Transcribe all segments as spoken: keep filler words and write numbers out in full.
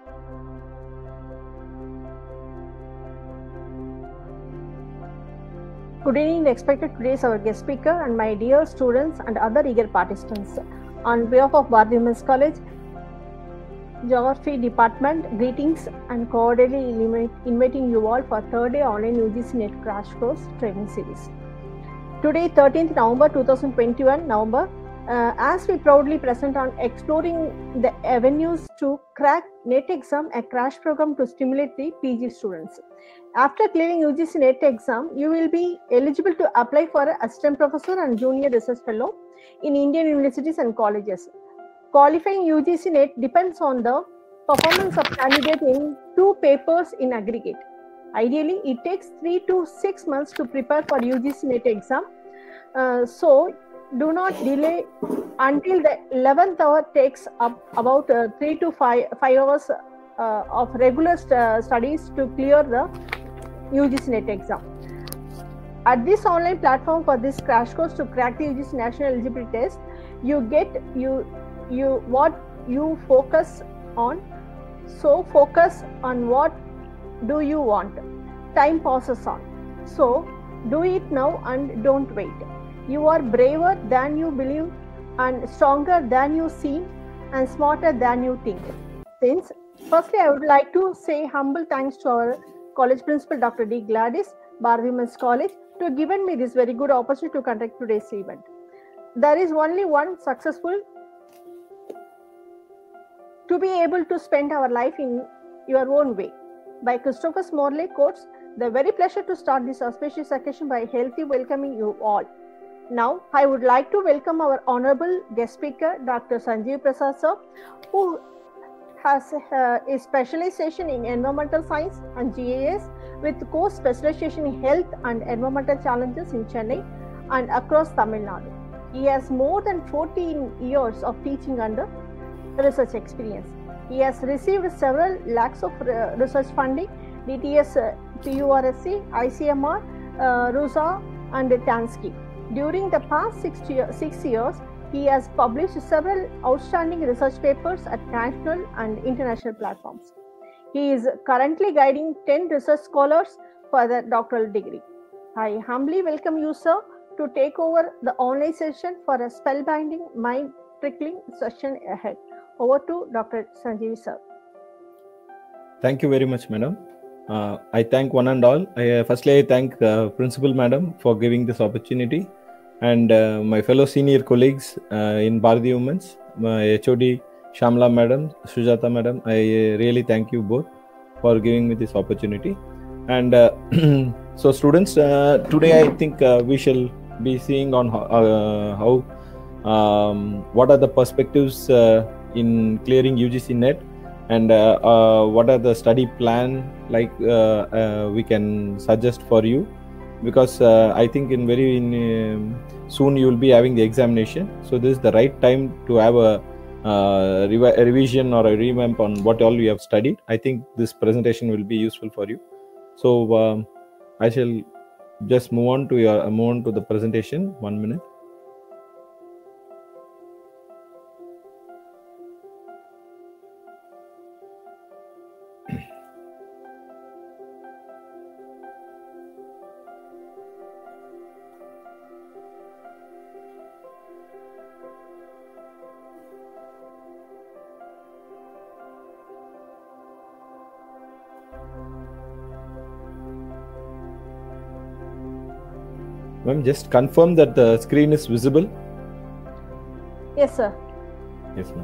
Good evening, respected today's our guest speaker and my dear students and other eager participants. On behalf of Bharati Women's College Geography Department, greetings and cordially inviting you all for third day online U G C NET Crash Course Training Series. Today, thirteenth November two thousand twenty-one, November, uh, as we proudly present on exploring the avenues to crack NET exam, a crash program to stimulate the P G students. After clearing U G C NET exam, you will be eligible to apply for an assistant professor and junior research fellow in Indian universities and colleges. Qualifying U G C NET depends on the performance of candidate in two papers in aggregate. Ideally, it takes three to six months to prepare for U G C NET exam. Uh, so, do not delay until the eleventh hour. Takes up about uh, three to five, five hours uh, of regular st uh, studies to clear the U G C NET exam. At this online platform for this crash course to crack the U G C National Eligibility Test, you get you you what you focus on. So focus on what do you want. Time passes on. So do it now and don't wait. You are braver than you believe and stronger than you seem and smarter than you think. Since firstly, I would like to say humble thanks to our college principal, Doctor D. Gladys, Bharati Women's College, to have given me this very good opportunity to conduct today's event. There is only one successful to be able to spend our life in your own way. By Christopher Morley quotes, the very pleasure to start this auspicious occasion by healthy welcoming you all. Now, I would like to welcome our honorable guest speaker, Doctor Sanjeev Prasad sir, who has uh, a specialization in environmental science and G I S with course specialization in health and environmental challenges in Chennai and across Tamil Nadu. He has more than fourteen years of teaching under research experience. He has received several lakhs of research funding, D T S, uh, P U R S C, I C M R, uh, RUSA and TANSKI. During the past six, year, six years, he has published several outstanding research papers at national and international platforms. He is currently guiding ten research scholars for the doctoral degree. I humbly welcome you, sir, to take over the online session for a spellbinding, mind-trickling session ahead. Over to Doctor Sanjeev, sir. Thank you very much, madam. Uh, I thank one and all. I, uh, firstly, I thank uh, Principal Madam for giving this opportunity, and uh, my fellow senior colleagues uh, in Bharati Women's, my H O D Shamla Madam, Sujata Madam. I uh, really thank you both for giving me this opportunity. And uh, so, students, uh, today I think uh, we shall be seeing on how, uh, how um, what are the perspectives uh, in clearing U G C NET, and uh, uh, what are the study plan like uh, uh, we can suggest for you, because uh, I think in very in, uh, soon you will be having the examination. So this is the right time to have a, uh, rev a revision or a revamp on what all you have studied. I think this presentation will be useful for you. So um, I shall just move on to your move on to the presentation. One minute. Ma'am, just confirm that the screen is visible. Yes, sir. Yes, ma'am.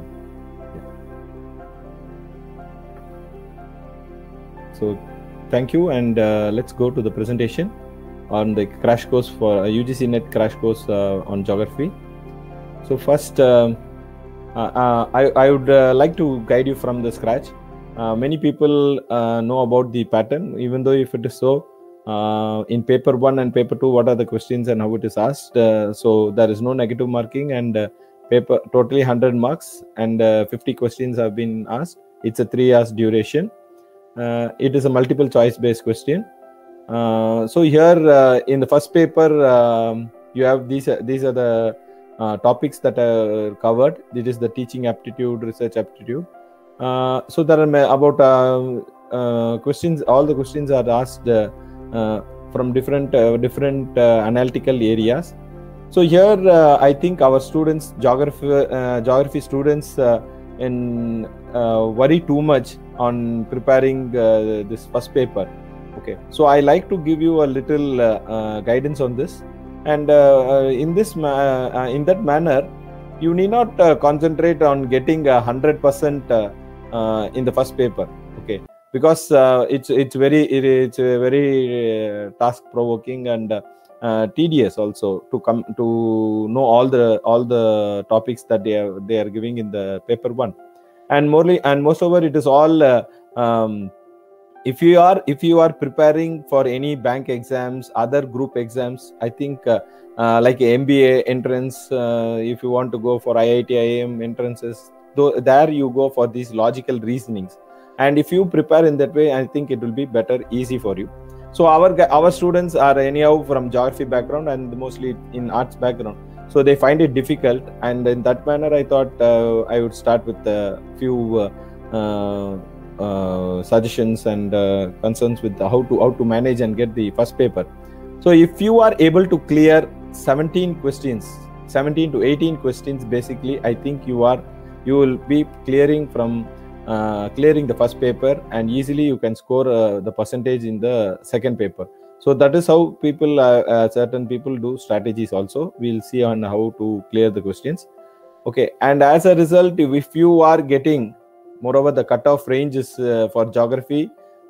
Yeah. So, thank you, and uh, let's go to the presentation on the crash course for uh, U G C NET crash course uh, on geography. So, first, uh, uh, uh, I, I would uh, like to guide you from the scratch. Uh, many people uh, know about the pattern, even though if it is so, Uh, in paper one and paper two, what are the questions and how it is asked. Uh, so there is no negative marking, and uh, paper totally one hundred marks, and uh, fifty questions have been asked. It's a three hours duration. Uh, it is a multiple choice based question. Uh, so here uh, in the first paper, um, you have these. Uh, these are the uh, topics that are covered. It is the teaching aptitude, research aptitude. Uh, so there are about uh, uh, questions. All the questions are asked uh, uh, from different uh, different uh, analytical areas. So here uh, I think our students, geography uh, geography students, uh, in uh, worry too much on preparing uh, this first paper. Okay, so I like to give you a little uh, uh, guidance on this, and uh, in this ma- uh, in that manner, you need not uh, concentrate on getting a hundred percent uh, uh, in the first paper. Okay, because uh, it's it's very it, it's uh, very uh, task provoking and uh, uh, tedious also to come to know all the all the topics that they are they are giving in the paper one, and morely and most over it is all. Uh, um, if you are if you are preparing for any bank exams, other group exams, I think uh, uh, like M B A entrance, uh, if you want to go for I I T I I M entrances, though, there you go for these logical reasonings, and if you prepare in that way, I think it will be better, easy for you. So our our students are anyhow from geography background and mostly in arts background, so they find it difficult, and in that manner I thought uh, I would start with a few uh, uh, Uh, suggestions and uh, concerns with how to how to manage and get the first paper. So if you are able to clear seventeen questions, seventeen to eighteen questions, basically, I think you are you will be clearing from uh, clearing the first paper, and easily you can score uh, the percentage in the second paper. So that is how people uh, uh, certain people do strategies also. We'll see on how to clear the questions. Okay, and as a result, if you are getting, moreover, the cutoff range is uh, for geography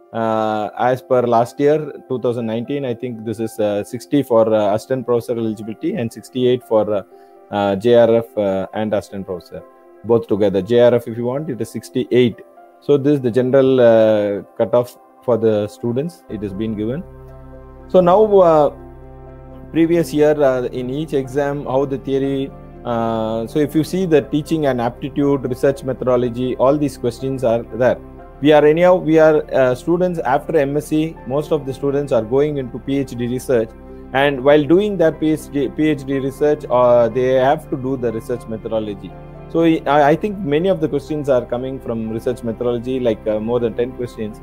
uh, as per last year, two thousand nineteen. I think this is uh, sixty for uh, assistant professor eligibility and sixty-eight for uh, uh, J R F uh, and assistant professor both together. J R F, if you want, it is sixty-eight. So this is the general uh, cutoff for the students. It has been given. So now, uh, previous year uh, in each exam, how the theory. Uh, so if you see the teaching and aptitude, research methodology, all these questions are there. We are anyhow, we are uh, students after M S c, most of the students are going into PhD research, and while doing their PhD, PhD research, uh, they have to do the research methodology. So I, I think many of the questions are coming from research methodology, like uh, more than ten questions.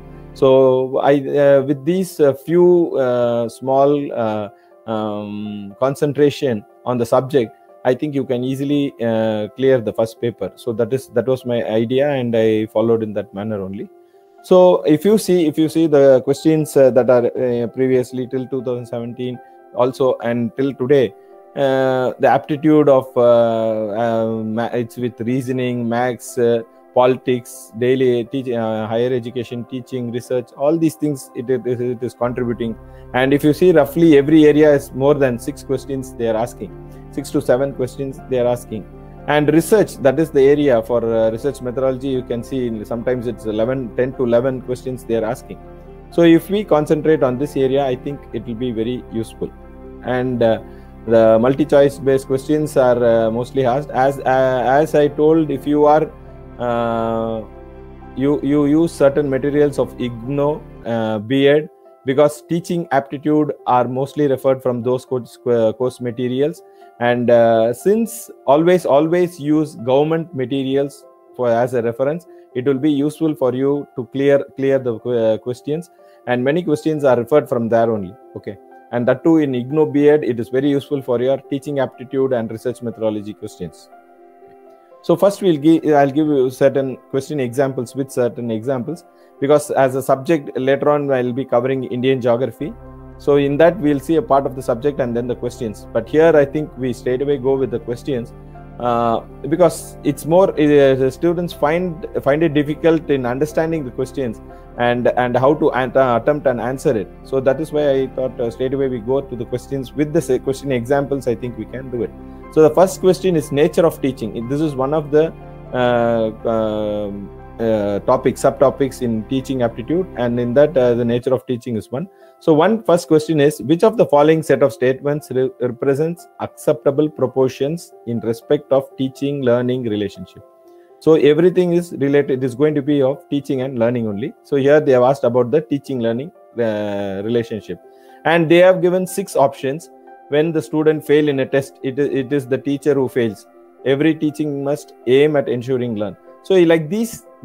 So I, uh, with these uh, few uh, small uh, um, concentration on the subject, I think you can easily uh, clear the first paper. So that is that was my idea, and I followed in that manner only. So if you see if you see the questions uh, that are uh, previously till two thousand seventeen, also and till today, uh, the aptitude of uh, uh, it's with reasoning, maths, uh, politics, daily teach, uh, higher education, teaching, research, all these things it, it, it is contributing. And if you see, roughly every area is more than six questions they are asking. Six to seven questions they are asking. And research, that is the area for uh, research methodology, you can see sometimes it's eleven, ten to eleven questions they are asking. So if we concentrate on this area, I think it will be very useful. And uh, the multi-choice based questions are uh, mostly asked. As uh, as I told, if you are uh, you you use certain materials of I G N O, uh, B Ed, because teaching aptitude are mostly referred from those course, uh, course materials. And uh, since always always use government materials for as a reference, it will be useful for you to clear clear the uh, questions, and many questions are referred from there only. Okay, and that too in I G N O B Ed, it is very useful for your teaching aptitude and research methodology questions. So first we'll give I'll give you certain question examples with certain examples, because as a subject later on I'll be covering Indian geography. So in that we'll see a part of the subject and then the questions. But here I think we straight away go with the questions, uh, because it's more uh, the students find find it difficult in understanding the questions and and how to uh, attempt and answer it. So that is why I thought uh, straight away we go to the questions with the question examples. I think we can do it. So the first question is nature of teaching. This is one of the uh, uh, uh, topics, subtopics in teaching aptitude, and in that uh, the nature of teaching is one. So one first question is, which of the following set of statements re represents acceptable proportions in respect of teaching learning relationship? So everything is related, is going to be of teaching and learning only. So here they have asked about the teaching learning uh, relationship, and they have given six options. When the student fail in a test, it is, it is the teacher who fails. Every teaching must aim at ensuring learn. So like these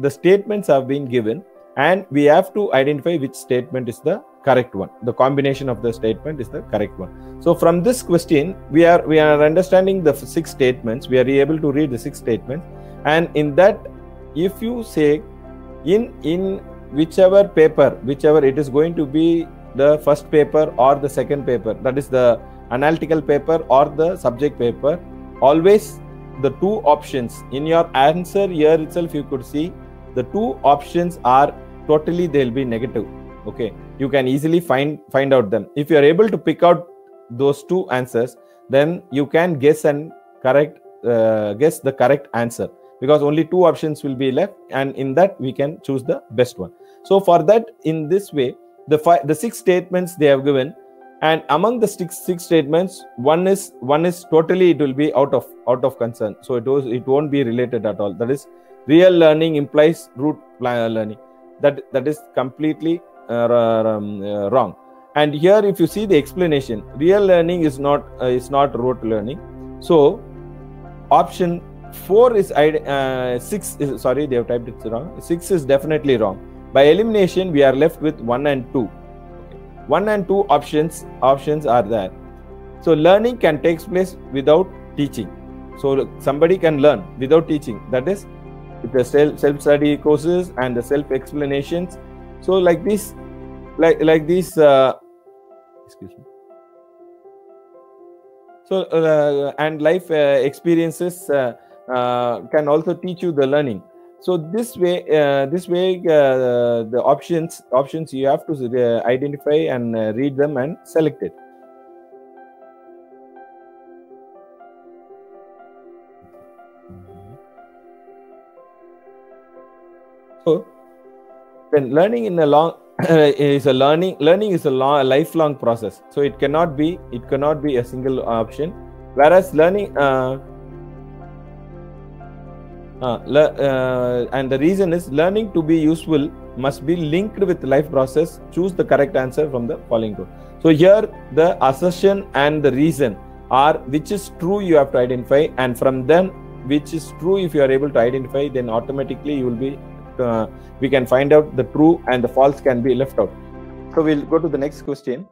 the statements have been given, and we have to identify which statement is the correct one. The combination of the statement is the correct one. So from this question, we are we are understanding the six statements. We are able to read the six statements, and in that, if you say in in whichever paper, whichever it is going to be the first paper or the second paper, that is the analytical paper or the subject paper, always the two options in your answer here itself, you could see the two options are totally, they'll be negative. Okay, you can easily find find out them. If you are able to pick out those two answers, then you can guess and correct uh, guess the correct answer, because only two options will be left, and in that we can choose the best one. So for that, in this way, the five the six statements they have given, and among the six six statements, one is one is totally, it will be out of out of concern, so it was it won't be related at all. That is, real learning implies rote learning. That that is completely uh, um, uh, wrong. And here, if you see the explanation, real learning is not uh, is not rote learning. So option four is uh, six is sorry they have typed it wrong. Six is definitely wrong. By elimination, we are left with one and two. Okay. One and two options options are there. So learning can take place without teaching. So somebody can learn without teaching. That is, with the self self study courses and the self explanations. So like this, like like this. Uh, excuse me. So uh, and life uh, experiences uh, uh, can also teach you the learning. So this way, uh, this way, uh, the options options you have to uh, identify and uh, read them and select it. So, when learning in a long is a learning learning is a long, lifelong process. So it cannot be it cannot be a single option. Whereas learning. Uh, Uh, uh, and the reason is, learning to be useful must be linked with life process. Choose the correct answer from the following two. So here the assertion and the reason are which is true you have to identify, and from them which is true, if you are able to identify, then automatically you will be uh, we can find out the true, and the false can be left out. So we'll go to the next question.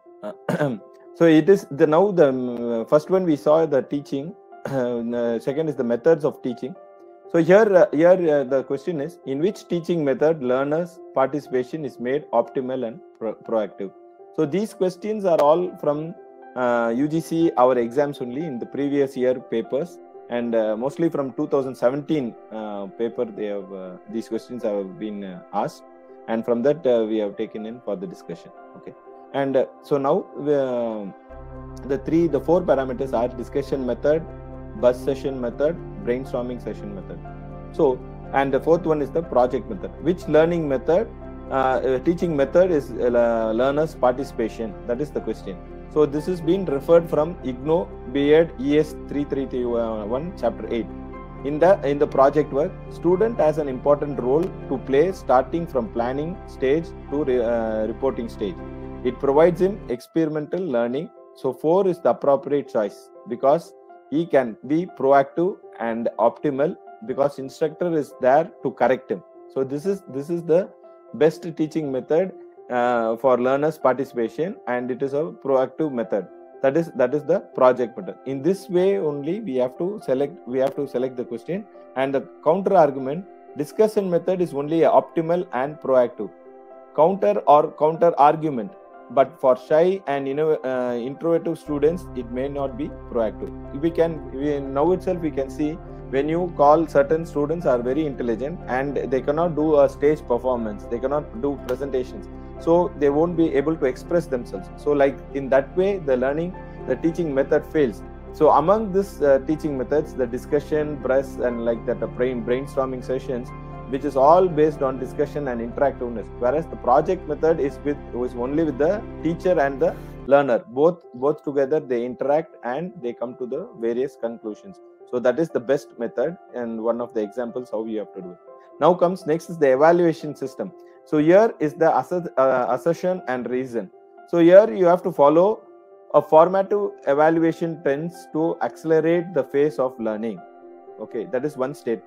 So it is the now the um, first one we saw the teaching, uh, second is the methods of teaching. So here, uh, here uh, the question is, in which teaching method learners' participation is made optimal and pro proactive? So these questions are all from uh, U G C, our exams only, in the previous year papers, and uh, mostly from two thousand seventeen uh, paper. They have uh, these questions have been uh, asked, and from that uh, we have taken in for the discussion. Okay, and uh, so now uh, the three, the four parameters are discussion method, buzz session method, brainstorming session method. So, and the fourth one is the project method. Which learning method, uh, teaching method is uh, learners' participation? That is the question. So this is being referred from I G N O B Ed E S three three three one chapter eight. In the in the project work, student has an important role to play, starting from planning stage to re, uh, reporting stage. It provides him experimental learning. So four is the appropriate choice, because he can be proactive and optimal, because instructor is there to correct him. So this is this is the best teaching method uh, for learners' participation, and it is a proactive method. That is that is the project method. In this way only we have to select we have to select the question, and the counter argument, discussion method is only optimal and proactive. Counter or counter argument, but for shy and you know uh, introverted students, it may not be proactive. We can we, now itself we can see, when you call certain students are very intelligent and they cannot do a stage performance, they cannot do presentations, so they won't be able to express themselves. So like in that way, the learning, the teaching method fails. So among this uh, teaching methods, the discussion, press, and like that, the brain brainstorming sessions, which is all based on discussion and interactiveness, whereas the project method is with is only with the teacher and the learner. Both both together they interact and they come to the various conclusions. So that is the best method, and one of the examples how you have to do it. Now comes next is the evaluation system. So here is the assert, uh, assertion and reason. So here you have to follow a formative evaluation tends to accelerate the phase of learning. Okay, that is one statement.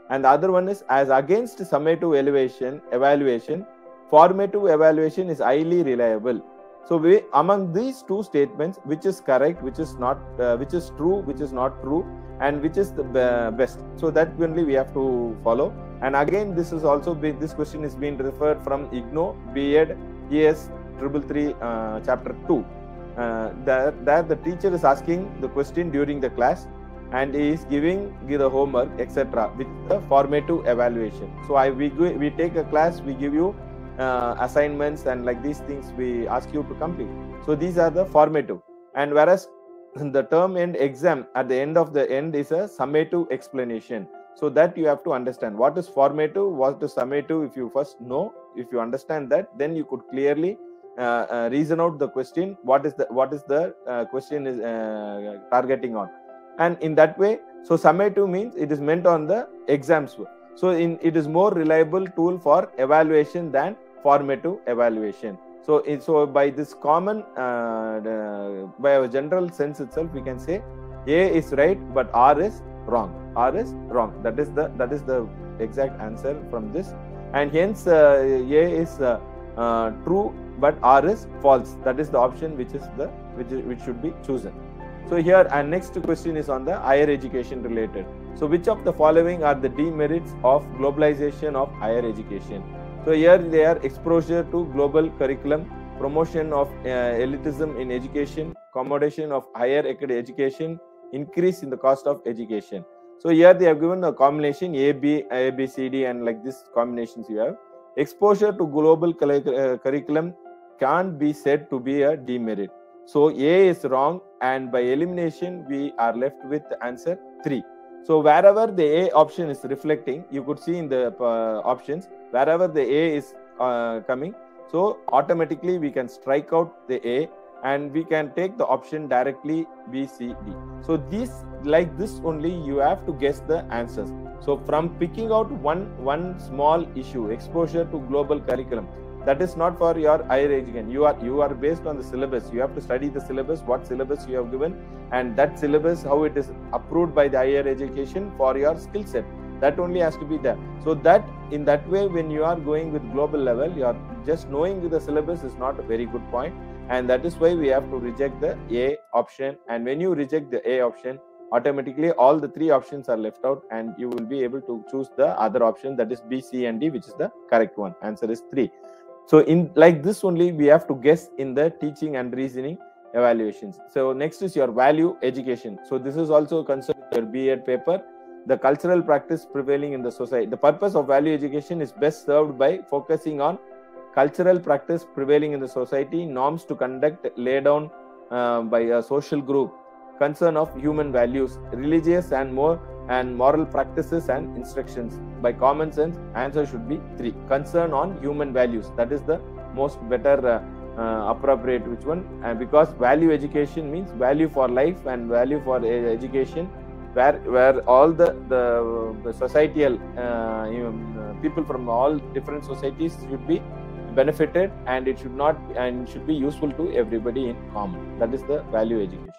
and the other one is as against summative evaluation, evaluation, formative evaluation is highly reliable. So we, among these two statements, which is correct, which is not, uh, which is true, which is not true, and which is the uh, best. So that only we have to follow. And again, this is also been, this question is being referred from I G N O B Ed E S three three three uh, chapter two. Uh, there, there the teacher is asking the question during the class, and he is giving give the homework, et cetera, with the formative evaluation. So I we we take a class, we give you uh, assignments, and like these things we ask you to complete. So these are the formative, and whereas the term end exam at the end of the end is a summative explanation. So that you have to understand what is formative, what is summative. If you first know, if you understand that, then you could clearly uh, uh, reason out the question. What is the what is the uh, question is uh, targeting on, and in that way. So summative means it is meant on the exams. So in it is more reliable tool for evaluation than formative evaluation. So it, so by this common uh, uh, by our general sense itself, we can say A is right, but R is wrong. R is wrong. That is the that is the exact answer from this, and hence uh, A is uh, uh, true, but R is false. That is the option which is the which is, which should be chosen. So here, and next question is on the higher education related. So which of the following are the demerits of globalization of higher education? So here they are exposure to global curriculum, promotion of uh, elitism in education, accommodation of higher education, increase in the cost of education. So here they have given a combination A, B, A, B, C, D, and like this combinations you have. Exposure to global curriculum can't be said to be a demerit. So A is wrong, and by elimination we are left with answer three. So wherever the A option is reflecting, you could see in the uh, options, wherever the A is uh, coming, so automatically we can strike out the A, and we can take the option directly B, C, D. So this, like this only, you have to guess the answers. So from picking out one one small issue, exposure to global curriculum, that is not for your higher education. You are you are based on the syllabus. You have to study the syllabus, what syllabus you have given, and that syllabus, how it is approved by the higher education for your skill set. That only has to be there. So that in that way, when you are going with global level, you are just knowing the syllabus is not a very good point, and that is why we have to reject the A option. And when you reject the A option, automatically all the three options are left out, and you will be able to choose the other option, that is B, C, and D, which is the correct one. Answer is three. So in like this only, we have to guess in the teaching and reasoning evaluations. So next is your value education. So this is also concerned with your B Ed paper. The cultural practice prevailing in the society. The purpose of value education is best served by focusing on cultural practice prevailing in the society, norms to conduct laid down uh, by a social group, concern of human values, religious and more and moral practices and instructions. By common sense, answer should be three. Concern on human values. That is the most better uh, uh, appropriate which one, and because value education means value for life and value for uh, education, where where all the the, the societal uh, you know, people from all different societies should be benefited, and it should not and should be useful to everybody in common. That is the value education.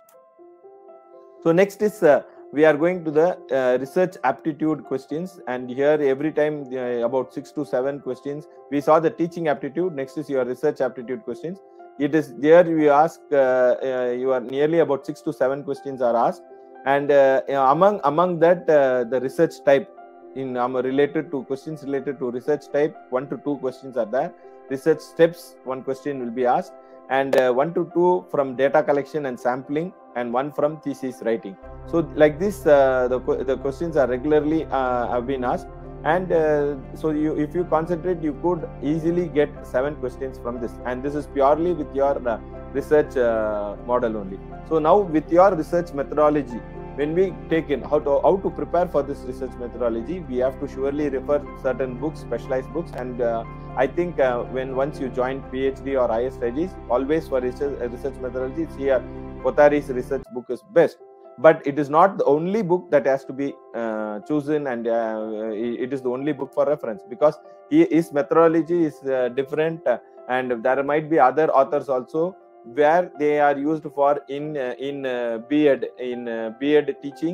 So next is uh, we are going to the uh, research aptitude questions, and here every time uh, about six to seven questions. We saw the teaching aptitude. Next is your research aptitude questions. It is there we ask uh, uh, you are nearly about six to seven questions are asked, and uh, among among that uh, the research type in um, related to questions related to research type, one to two questions are there. Research steps, one question will be asked, and uh, one to two from data collection and sampling, and one from thesis writing. So like this uh, the, the questions are regularly uh, have been asked, and uh, so you if you concentrate, you could easily get seven questions from this, and this is purely with your uh, research uh, model only. So now with your research methodology, when we take in how to how to prepare for this research methodology, we have to surely refer certain books, specialized books, and uh, I think uh, when once you join PhD or higher studies, always for research, uh, research methodology, here Kothari's research book is best. But it is not the only book that has to be uh, chosen, and uh, it is the only book for reference, because he, his methodology is uh, different, uh, and there might be other authors also where they are used for in uh, in uh, B Ed in uh, B Ed teaching,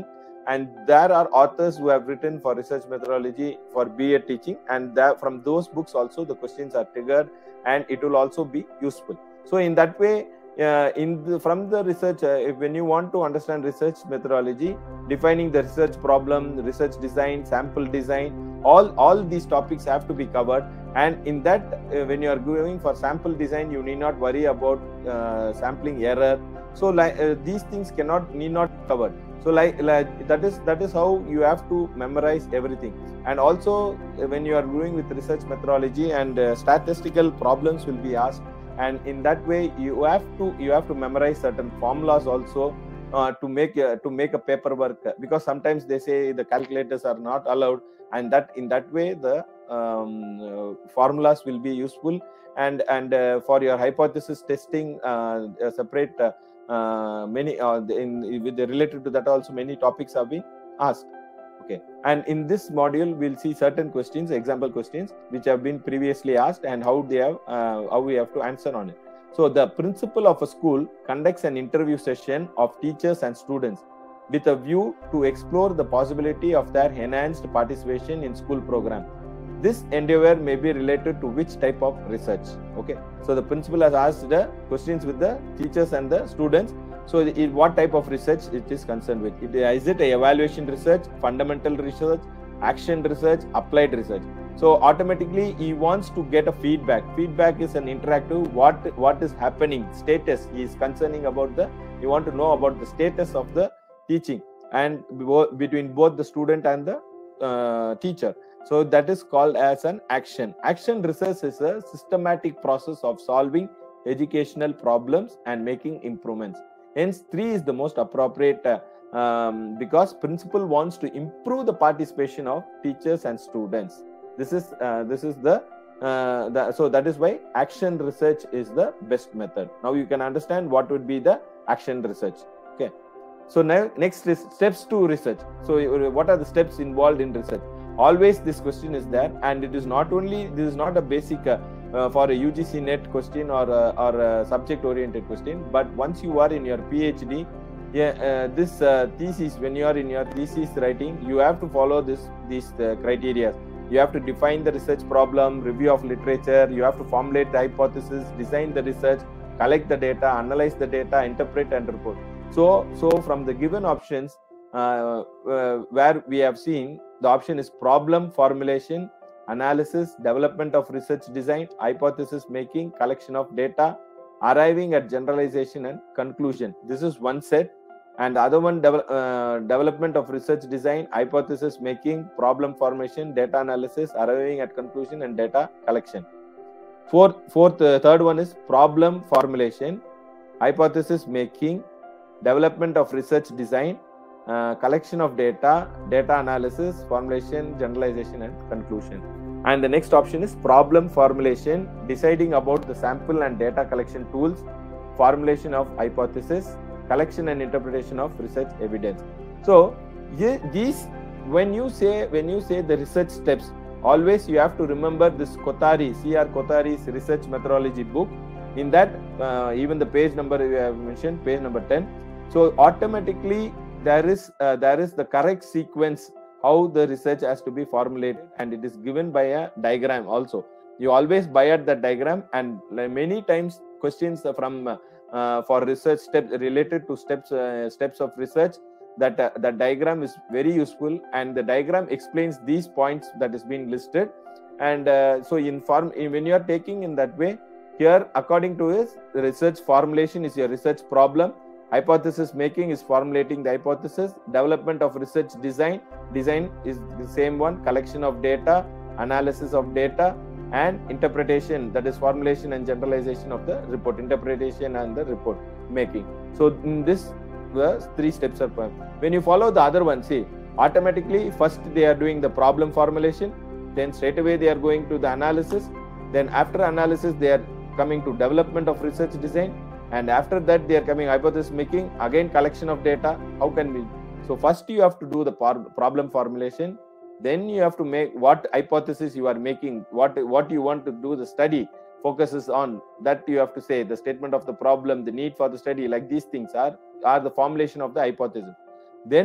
and there are authors who have written for research methodology for B Ed teaching, and that from those books also the questions are triggered, and it will also be useful. So in that way, uh, in the, from the research, uh, if, when you want to understand research methodology, defining the research problem, research design, sample design, all all these topics have to be covered. And in that, uh, when you are going for sample design, you need not worry about uh, sampling error. So like uh, these things cannot need not covered. So like, like that is that is how you have to memorize everything. And also uh, when you are doing with research methodology, and uh, statistical problems will be asked, and in that way you have to you have to memorize certain formulas also uh, to make a, to make a paperwork, because sometimes they say the calculators are not allowed, and that in that way the um, uh, formulas will be useful. And and uh, for your hypothesis testing, uh, a separate uh, uh, many uh, in with the, related to that also many topics have been asked. Okay, and in this module we'll see certain questions, example questions, which have been previously asked, and how they have uh, how we have to answer on it. So the principal of a school conducts an interview session of teachers and students with a view to explore the possibility of their enhanced participation in school program. This endeavor may be related to which type of research. Okay, so the principal has asked the questions with the teachers and the students. So in what type of research it is concerned with? It, is it a evaluation research, fundamental research, action research, applied research? So automatically he wants to get a feedback. Feedback is an interactive, what what is happening, status. He is concerning about the, you want to know about the status of the teaching, and between both the student and the uh, teacher. So that is called as an action. Action research is a systematic process of solving educational problems and making improvements. Hence, three is the most appropriate uh, um, because principal wants to improve the participation of teachers and students. This is uh, this is the, uh, the so that is why action research is the best method. Now you can understand what would be the action research. Okay. So now next is steps to research. So what are the steps involved in research? Always this question is there, and it is not only, this is not a basic uh, uh, for a U G C net question or a, or a subject oriented question, but once you are in your PhD, yeah, uh, this uh, thesis, when you are in your thesis writing, you have to follow this these uh, criteria. You have to define the research problem, review of literature, you have to formulate the hypothesis, design the research, collect the data, analyze the data, interpret and report. So, so from the given options, uh, uh, where we have seen, the option is problem formulation, analysis, development of research design, hypothesis making, collection of data, arriving at generalization and conclusion. This is one set. And the other one, devel uh, development of research design, hypothesis making, problem formation, data analysis, arriving at conclusion and data collection. Fourth, fourth uh, third one is problem formulation, hypothesis making, development of research design, uh, collection of data, data analysis, formulation, generalization and conclusion. And the next option is problem formulation, deciding about the sample and data collection tools, formulation of hypothesis, collection and interpretation of research evidence. So these, when you say when you say the research steps, always you have to remember this Kothari, C R Kothari's research methodology book. In that, uh, even the page number we have mentioned, page number ten. So automatically there is uh, there is the correct sequence how the research has to be formulated, and it is given by a diagram also. You always buy at that diagram, and many times questions from uh, uh, for research steps related to steps uh, steps of research, that uh, that diagram is very useful, and the diagram explains these points that is being listed. And uh, so in form in, when you are taking in that way, here according to his, the research formulation is your research problem, hypothesis making is formulating the hypothesis, development of research design, design is the same one, collection of data, analysis of data, and interpretation, that is formulation and generalization of the report, interpretation and the report making. So in this, the three steps are. When you follow the other one, see, automatically first they are doing the problem formulation, then straight away they are going to the analysis, then after analysis they are coming to development of research design, and after that they are coming hypothesis making, again collection of data. How can we? So first you have to do the problem formulation, then you have to make what hypothesis you are making, what what you want to do the study focuses on, that you have to say the statement of the problem, the need for the study, like these things are are the formulation of the hypothesis. Then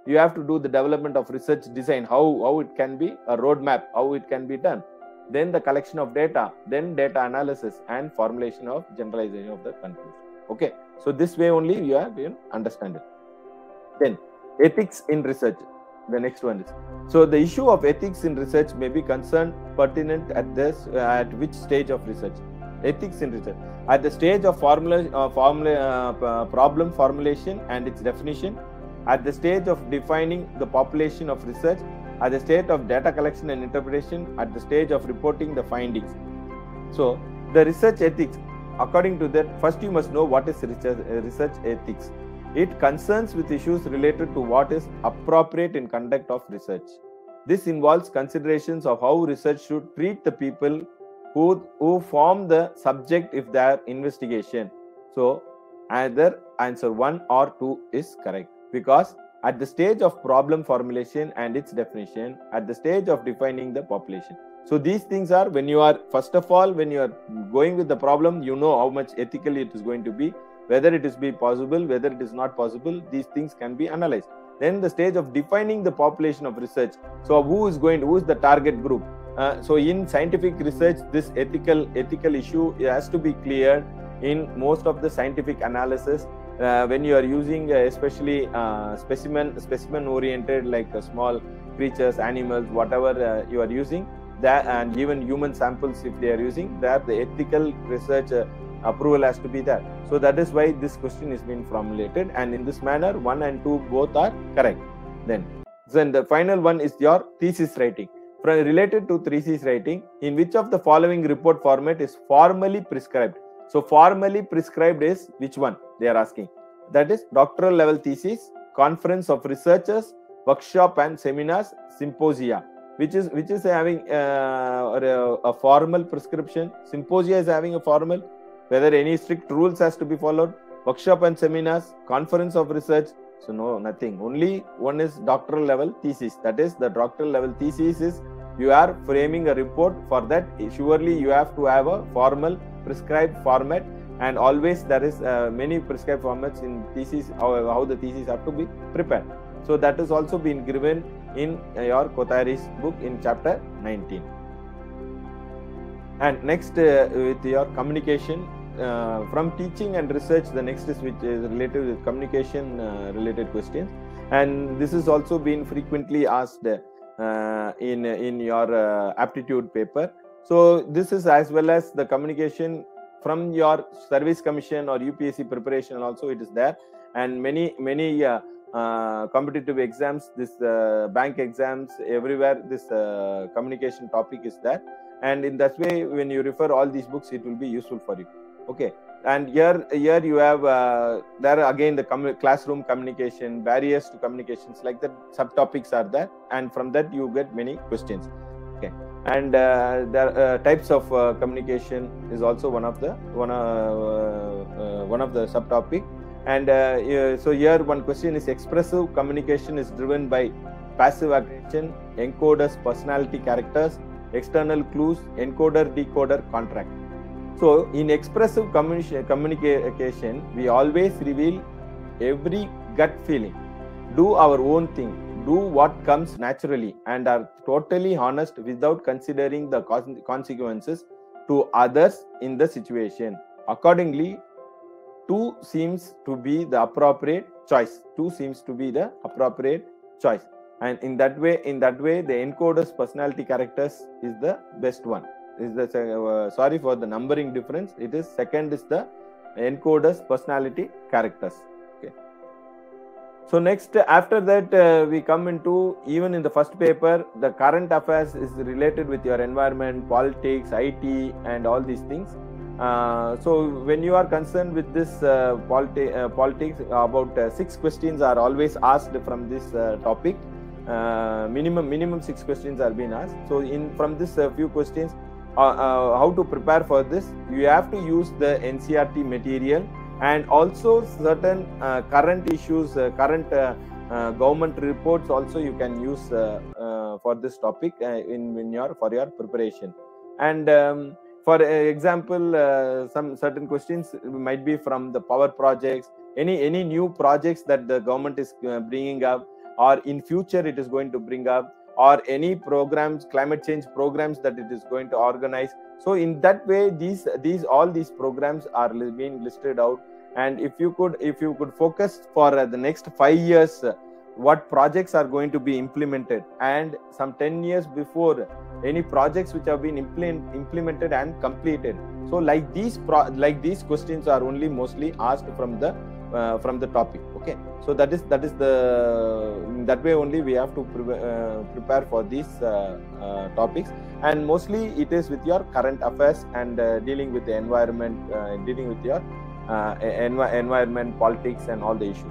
you have to do the development of research design, how, how it can be a roadmap, how it can be done. Then the collection of data, then data analysis and formulation of generalization of the conclusion. Okay, so this way only you have you understand it. Then ethics in research, the next one is, so the issue of ethics in research may be concerned pertinent at this uh, at which stage of research? Ethics in research at the stage of formula, uh, formula uh, problem formulation and its definition, at the stage of defining the population of research, at the stage of data collection and interpretation, at the stage of reporting the findings. So the research ethics, according to that, first you must know what is research, uh, research ethics. It concerns with issues related to what is appropriate in conduct of research. This involves considerations of how research should treat the people who, who form the subject if they are investigation. So either answer one or two is correct, because at the stage of problem formulation and its definition, at the stage of defining the population. So these things are, when you are, first of all, when you are going with the problem, you know how much ethically it is going to be, whether it is be possible, whether it is not possible, these things can be analyzed. Then the stage of defining the population of research. So who is going to, who is the target group? Uh, so in scientific research, this ethical ethical issue has to be cleared in most of the scientific analysis. Uh, when you are using uh, especially uh, specimen specimen oriented, like uh, small creatures, animals, whatever uh, you are using, that, and even human samples if they are using, that the ethical research uh, approval has to be there. So that is why this question is being formulated, and in this manner one and two both are correct. Then, then the final one is your thesis writing. From related to thesis writing, in which of the following report format is formally prescribed? So formally prescribed is which one they are asking? That is doctoral level thesis, conference of researchers, workshop and seminars, symposia. Which is which is having uh, a, a formal prescription. Symposia is having a formal. Whether any strict rules has to be followed. Workshop and seminars, conference of research. So no, nothing. Only one is doctoral level thesis. That is the doctoral level thesis is you are framing a report. For that, surely you have to have a formal prescribed format, and always there is uh, many prescribed formats in thesis, how, how the thesis have to be prepared. So that is also been given in your Kothari's book in chapter nineteen. And next uh, with your communication uh, from teaching and research, the next is which is related with communication uh, related questions, and this is also been frequently asked uh, in in your uh, aptitude paper. So this is as well as the communication from your service commission or U P S C preparation also it is there, and many many uh, uh, competitive exams, this uh, bank exams, everywhere this uh, communication topic is there, and in that way when you refer all these books it will be useful for you. Okay, and here here you have uh, there again the com classroom communication, barriers to communications, like that subtopics are there, and from that you get many questions. Okay, and uh, there uh, types of uh, communication is also one of the one uh, uh, one of the subtopic. And uh, so here one question is, expressive communication is driven by passive aggression, encoders, personality characters, external clues, encoder decoder contract. So in expressive communication communication we always reveal every gut feeling, do our own thing, do what comes naturally, and are totally honest without considering the consequences to others in the situation. Accordingly, two seems to be the appropriate choice. Two seems to be the appropriate choice, and in that way, in that way, the encoder's personality characters is the best one. Is the uh, sorry for the numbering difference. It is second is the encoder's personality characters. Okay. So next, after that, uh, we come into, even in the first paper, the current affairs is related with your environment, politics, I T, and all these things. Uh, so when you are concerned with this uh, politi uh, politics, about uh, six questions are always asked from this uh, topic. Uh, minimum minimum six questions are being asked. So in from this uh, few questions, uh, uh, how to prepare for this? You have to use the N C R T material, and also certain uh, current issues, uh, current uh, uh, government reports also you can use uh, uh, for this topic uh, in, in your for your preparation. And um, for example, uh, some certain questions might be from the power projects, any any new projects that the government is uh, bringing up, or in future it is going to bring up, or any programs, climate change programs that it is going to organize. So in that way, these these all these programs are being listed out. And if you could if you could focus for uh, the next five years, uh, what projects are going to be implemented, and some ten years before, any projects which have been implement, implemented and completed. So like these pro, like these questions are only mostly asked from the uh, from the topic. Okay, so that is that is the that way only we have to pre uh, prepare for these uh, uh, topics. And mostly it is with your current affairs and uh, dealing with the environment, uh, dealing with your uh, env environment, politics, and all the issues.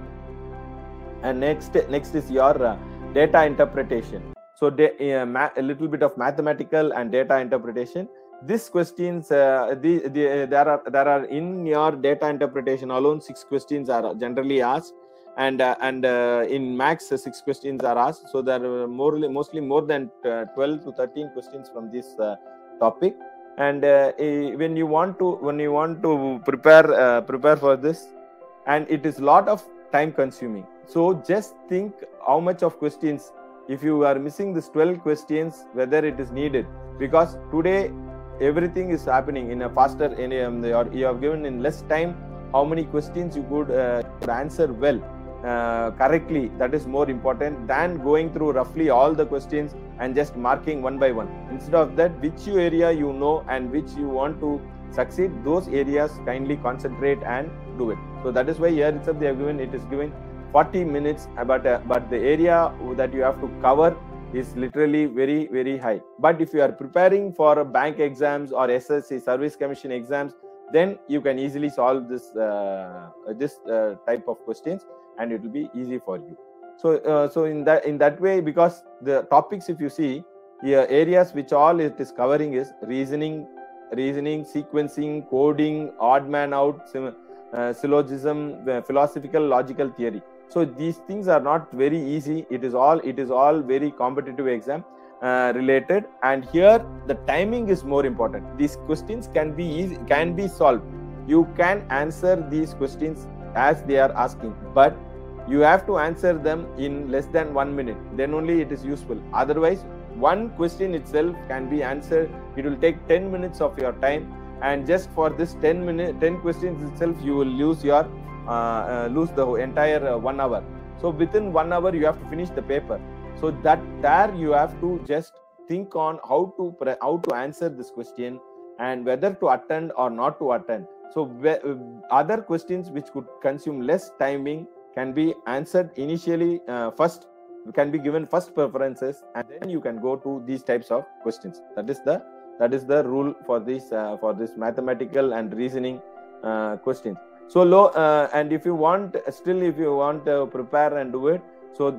And next next is your uh, data interpretation. So uh, a little bit of mathematical and data interpretation. These questions, uh, the, the, there are there are in your data interpretation alone, six questions are generally asked, and uh, and uh, in max uh, six questions are asked. So there are more mostly more than uh, twelve to thirteen questions from this uh, topic. And uh, when you want to when you want to prepare uh, prepare for this, and it is lot of time consuming. So just think how much of questions, if you are missing this twelve questions, whether it is needed, because today everything is happening in a faster, in a, um, or you have given in less time, how many questions you could uh, answer well, uh, correctly. That is more important than going through roughly all the questions and just marking one by one. Instead of that, which area you know and which you want to succeed, those areas kindly concentrate and do it. So that is why here itself they have given, it is given forty minutes, but uh, but the area that you have to cover is literally very very high. But if you are preparing for bank exams or S S C, Service Commission exams, then you can easily solve this uh, this uh, type of questions, and it will be easy for you. So uh, so in that in that way, because the topics, if you see here, areas which all it is covering is reasoning, reasoning, sequencing, coding, odd man out, uh, syllogism, uh, philosophical, logical theory. So these things are not very easy. It is all it is all very competitive exam uh, related. And here the timing is more important. These questions can be easy, can be solved. You can answer these questions as they are asking, but you have to answer them in less than one minute. Then only it is useful. Otherwise, one question itself can be answered. It will take ten minutes of your time, and just for this ten minute, ten questions itself, you will lose your uh, uh, lose the entire uh, one hour. So within one hour, you have to finish the paper. So that there you have to just think on how to how to answer this question and whether to attend or not to attend. So other questions which could consume less timing can be answered initially uh, first. Can be given first preferences, and then you can go to these types of questions. That is the that is the rule for this uh, for this mathematical and reasoning uh, questions. So low uh, and if you want still if you want to prepare and do it, so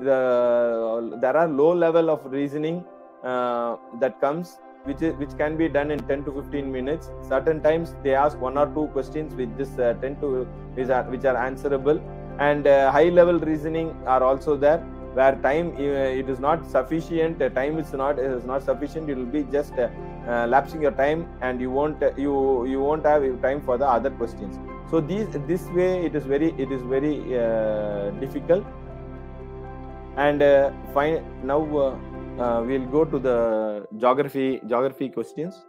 the there are low level of reasoning uh, that comes, which is which can be done in ten to fifteen minutes. Certain times they ask one or two questions with this uh, ten to which are which are answerable, and uh, high level reasoning are also there, where time uh, it is not sufficient, uh, time is not is not sufficient. It will be just uh, uh, lapsing your time, and you won't uh, you you won't have time for the other questions. So these this way it is very it is very uh, difficult. And uh, fine now uh, uh, we'll go to the geography geography questions.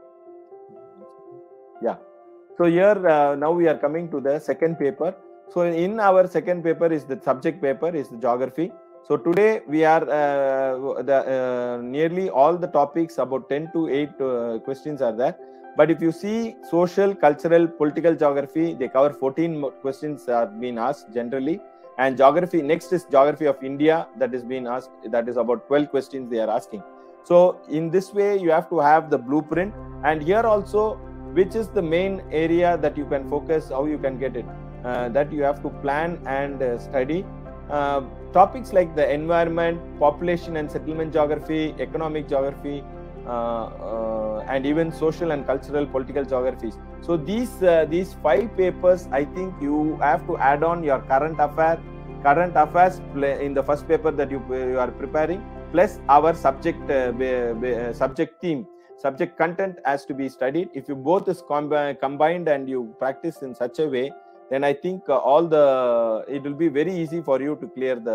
Yeah. So here uh, now we are coming to the second paper. So in our second paper is the subject paper is the geography. So today we are uh, the uh, nearly all the topics, about ten to eight uh, questions are there. But if you see social, cultural, political geography, they cover fourteen questions are being asked generally. And geography, next is geography of India, that is being asked, that is about twelve questions they are asking. So in this way you have to have the blueprint, and here also which is the main area that you can focus, how you can get it, uh, that you have to plan and uh, study. Uh, topics like the environment, population and settlement geography, economic geography, uh, uh, and even social and cultural political geographies. So these uh, these five papers, I think you have to add on your current affair, current affairs in the first paper that you, you are preparing, plus our subject uh, uh, subject theme, subject content has to be studied. If you both is combi combined and you practice in such a way, then I think uh, all the it will be very easy for you to clear the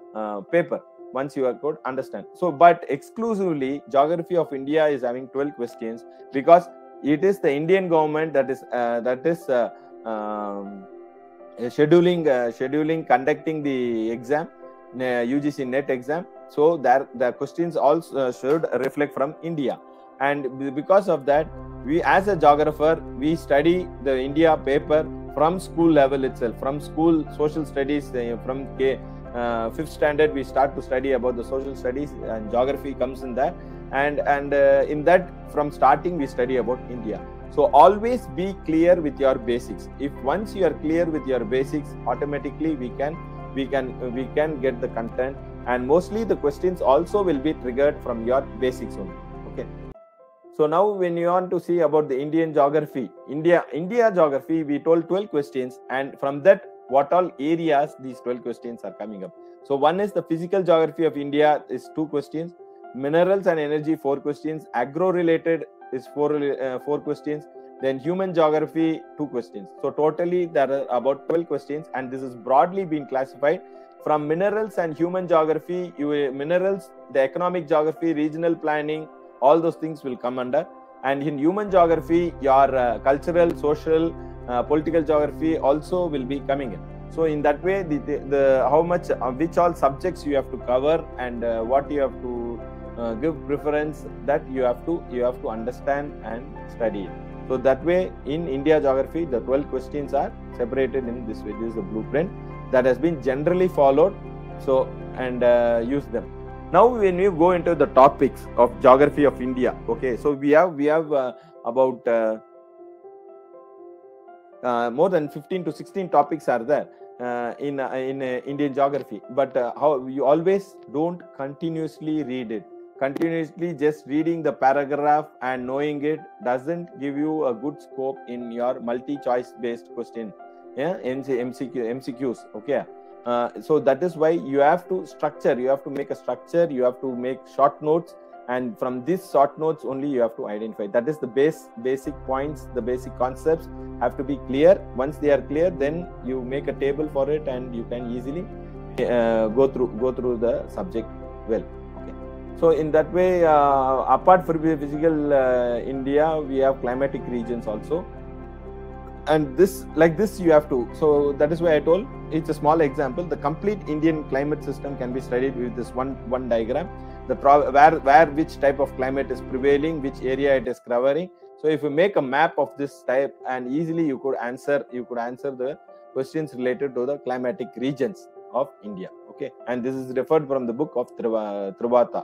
uh, paper. Once you could understand. So, but exclusively Geography of India is having twelve questions, because it is the Indian government that is uh, that is uh, um, scheduling uh, scheduling conducting the exam, uh, U G C NET exam. So that the questions also uh, should reflect from India, and because of that, we as a geographer, we study the India paper from school level itself, from school social studies, uh, from K, uh, fifth standard we start to study about the social studies, and geography comes in that, and and uh, in that from starting we study about India. So always be clear with your basics. If once you are clear with your basics, automatically we can we can we can get the content, and mostly the questions also will be triggered from your basics only. Okay. So now when you want to see about the Indian geography, India India geography, we told twelve questions, and from that what all areas these twelve questions are coming up. So one is the physical geography of India is two questions, minerals and energy four questions, agro related is four uh, four questions, then human geography two questions. So totally there are about twelve questions, and this is broadly been classified from minerals and human geography. You, minerals, the economic geography, regional planning, all those things will come under, and in human geography your uh, cultural, social, uh, political geography also will be coming in. So in that way, the, the, the how much uh, which all subjects you have to cover, and uh, what you have to uh, give preference, that you have to you have to understand and study it. So that way in India geography the twelve questions are separated in this way. This is the blueprint that has been generally followed, so and uh, use them. Now when we go into the topics of geography of India, okay, so we have we have uh, about uh, uh, more than fifteen to sixteen topics are there uh, in uh, in uh, Indian geography, but uh, how you always don't continuously read it. Continuously just reading the paragraph and knowing it doesn't give you a good scope in your multi-choice based question, yeah, M C Q, M C Qs, okay. Uh, so that is why you have to structure, you have to make a structure, you have to make short notes, and from these short notes only you have to identify. That is the base basic points, the basic concepts have to be clear. Once they are clear, then you make a table for it, and you can easily uh, go through go through the subject well. Okay. So in that way, uh, apart from physical uh, India, we have climatic regions also. And this, like this, you have to. So that is why I told it's a small example. The complete Indian climate system can be studied with this one one diagram. The pro where where which type of climate is prevailing, which area it is covering. So if you make a map of this type, and easily you could answer you could answer the questions related to the climatic regions of India. Okay, and this is referred from the book of Trivata.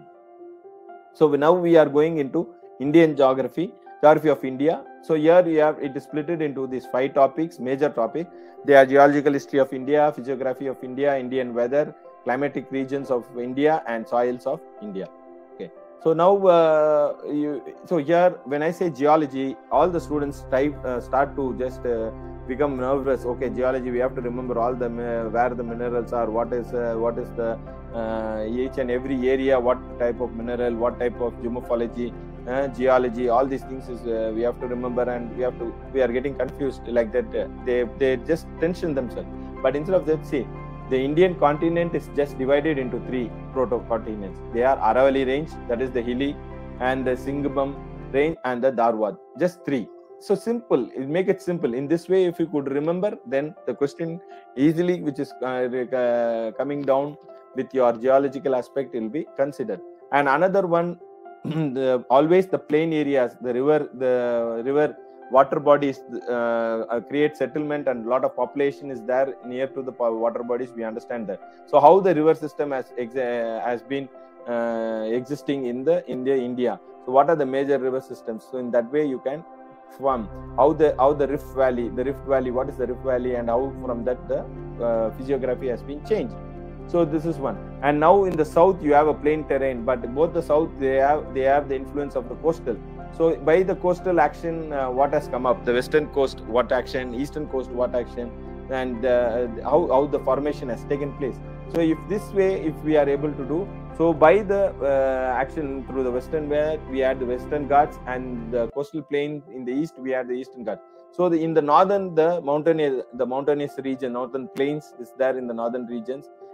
So now we are going into Indian geography. Geography of India. So here you have it is split into these five topics, major topics. They are geological history of India, physiography of India, Indian weather, climatic regions of India, and soils of India. Okay. So now, uh, you, so here when I say geology, all the students type uh, start to just uh, become nervous. Okay, geology, we have to remember all the uh, where the minerals are, what is uh, what is the uh, each and every area, what type of mineral, what type of geomorphology. Uh, geology, all these things is uh, we have to remember, and we have to we are getting confused like that. Uh, they they just tension themselves. But instead of that, see, the Indian continent is just divided into three proto-continents. They are Aravalli range, that is the hilly, and the Singabam range, and the Dharwad. Just three. So simple. Make it simple. In this way, if you could remember, then the question easily, which is uh, uh, coming down with your geological aspect, will be considered. And another one. The, always the plain areas, the river, the river water bodies uh, uh, create settlement, and a lot of population is there near to the water bodies. We understand that. So how the river system has ex has been uh, existing in the India, India. So what are the major river systems? So in that way you can form how the how the Rift Valley, the Rift Valley, what is the Rift Valley, and how from that the uh, physiography has been changed. So this is one. And now in the south you have a plain terrain, but both the south they have they have the influence of the coastal. So by the coastal action, uh, what has come up? The western coast, what action? Eastern coast, what action? And uh, how how the formation has taken place. So if this way, if we are able to do so, by the uh, action through the western way, we had the Western Ghats, and the coastal plain in the east we had the Eastern Ghats. So the, in the northern, the mountainous the mountainous region, northern plains is there in the northern regions.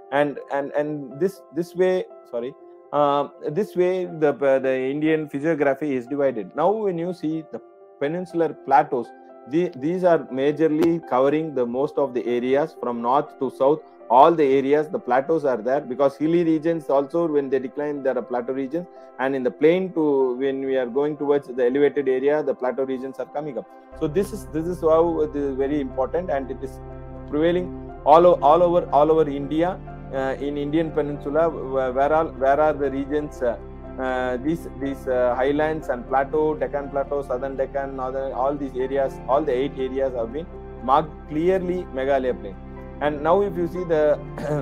and and and this this way, sorry, uh, this way the the Indian physiography is divided. Now when you see the peninsular plateaus, the, these are majorly covering the most of the areas from north to south. All the areas, the plateaus are there, because hilly regions also, when they decline, there are plateau regions, and in the plain to when we are going towards the elevated area, the plateau regions are coming up. So this is this is how it is very important, and it is prevailing all over all over all over India. Uh, in Indian Peninsula, where are where are the regions? Uh, uh, these these uh, highlands and plateau, Deccan Plateau, Southern Deccan, Northern, all these areas, all the eight areas have been marked clearly Meghalaya plain. And now, if you see the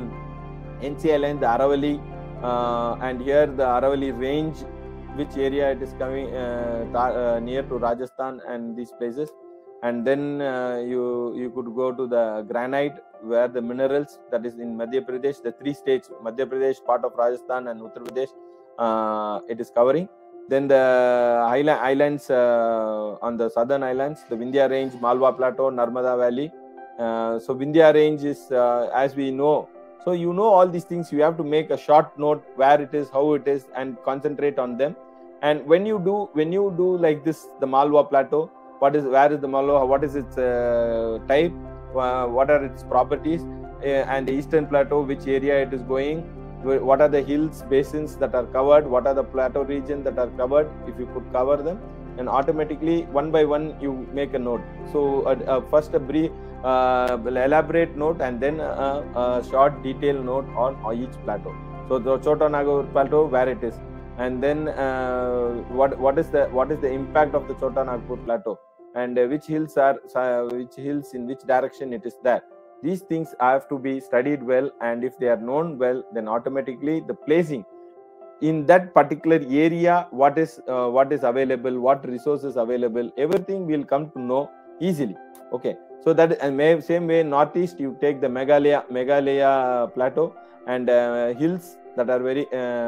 N C L N, the Aravalli, uh, and here the Aravalli range, which area it is coming uh, uh, near to Rajasthan and these places. And then uh, you you could go to the granite, where the minerals, that is in Madhya Pradesh, the three states, Madhya Pradesh, part of Rajasthan, and Uttar Pradesh, uh, it is covering. Then the islands uh, on the southern islands, the Vindhya range, Malwa Plateau, Narmada Valley. Uh, so Vindhya range is, uh, as we know, so you know all these things. You have to make a short note where it is, how it is, and concentrate on them. And when you do, when you do like this, the Malwa Plateau, what is, where is the Malwa? What is its uh, type? Uh, what are its properties? Uh, and the Eastern Plateau, which area it is going? What are the hills, basins that are covered? What are the plateau regions that are covered? If you could cover them, and automatically one by one you make a note. So uh, uh, first a brief, uh, elaborate note, and then a, a short detailed note on, on each plateau. So the Chota Nagpur Plateau, where it is, and then uh, what what is the what is the impact of the Chota Nagpur Plateau, and uh, which hills are uh, which hills in which direction it is there. These things have to be studied well, and if they are known well, then automatically the placing in that particular area, what is uh, what is available, what resources available, everything will come to know easily. Okay, so that and may, same way northeast, you take the Meghalaya Meghalaya Plateau and uh, hills that are very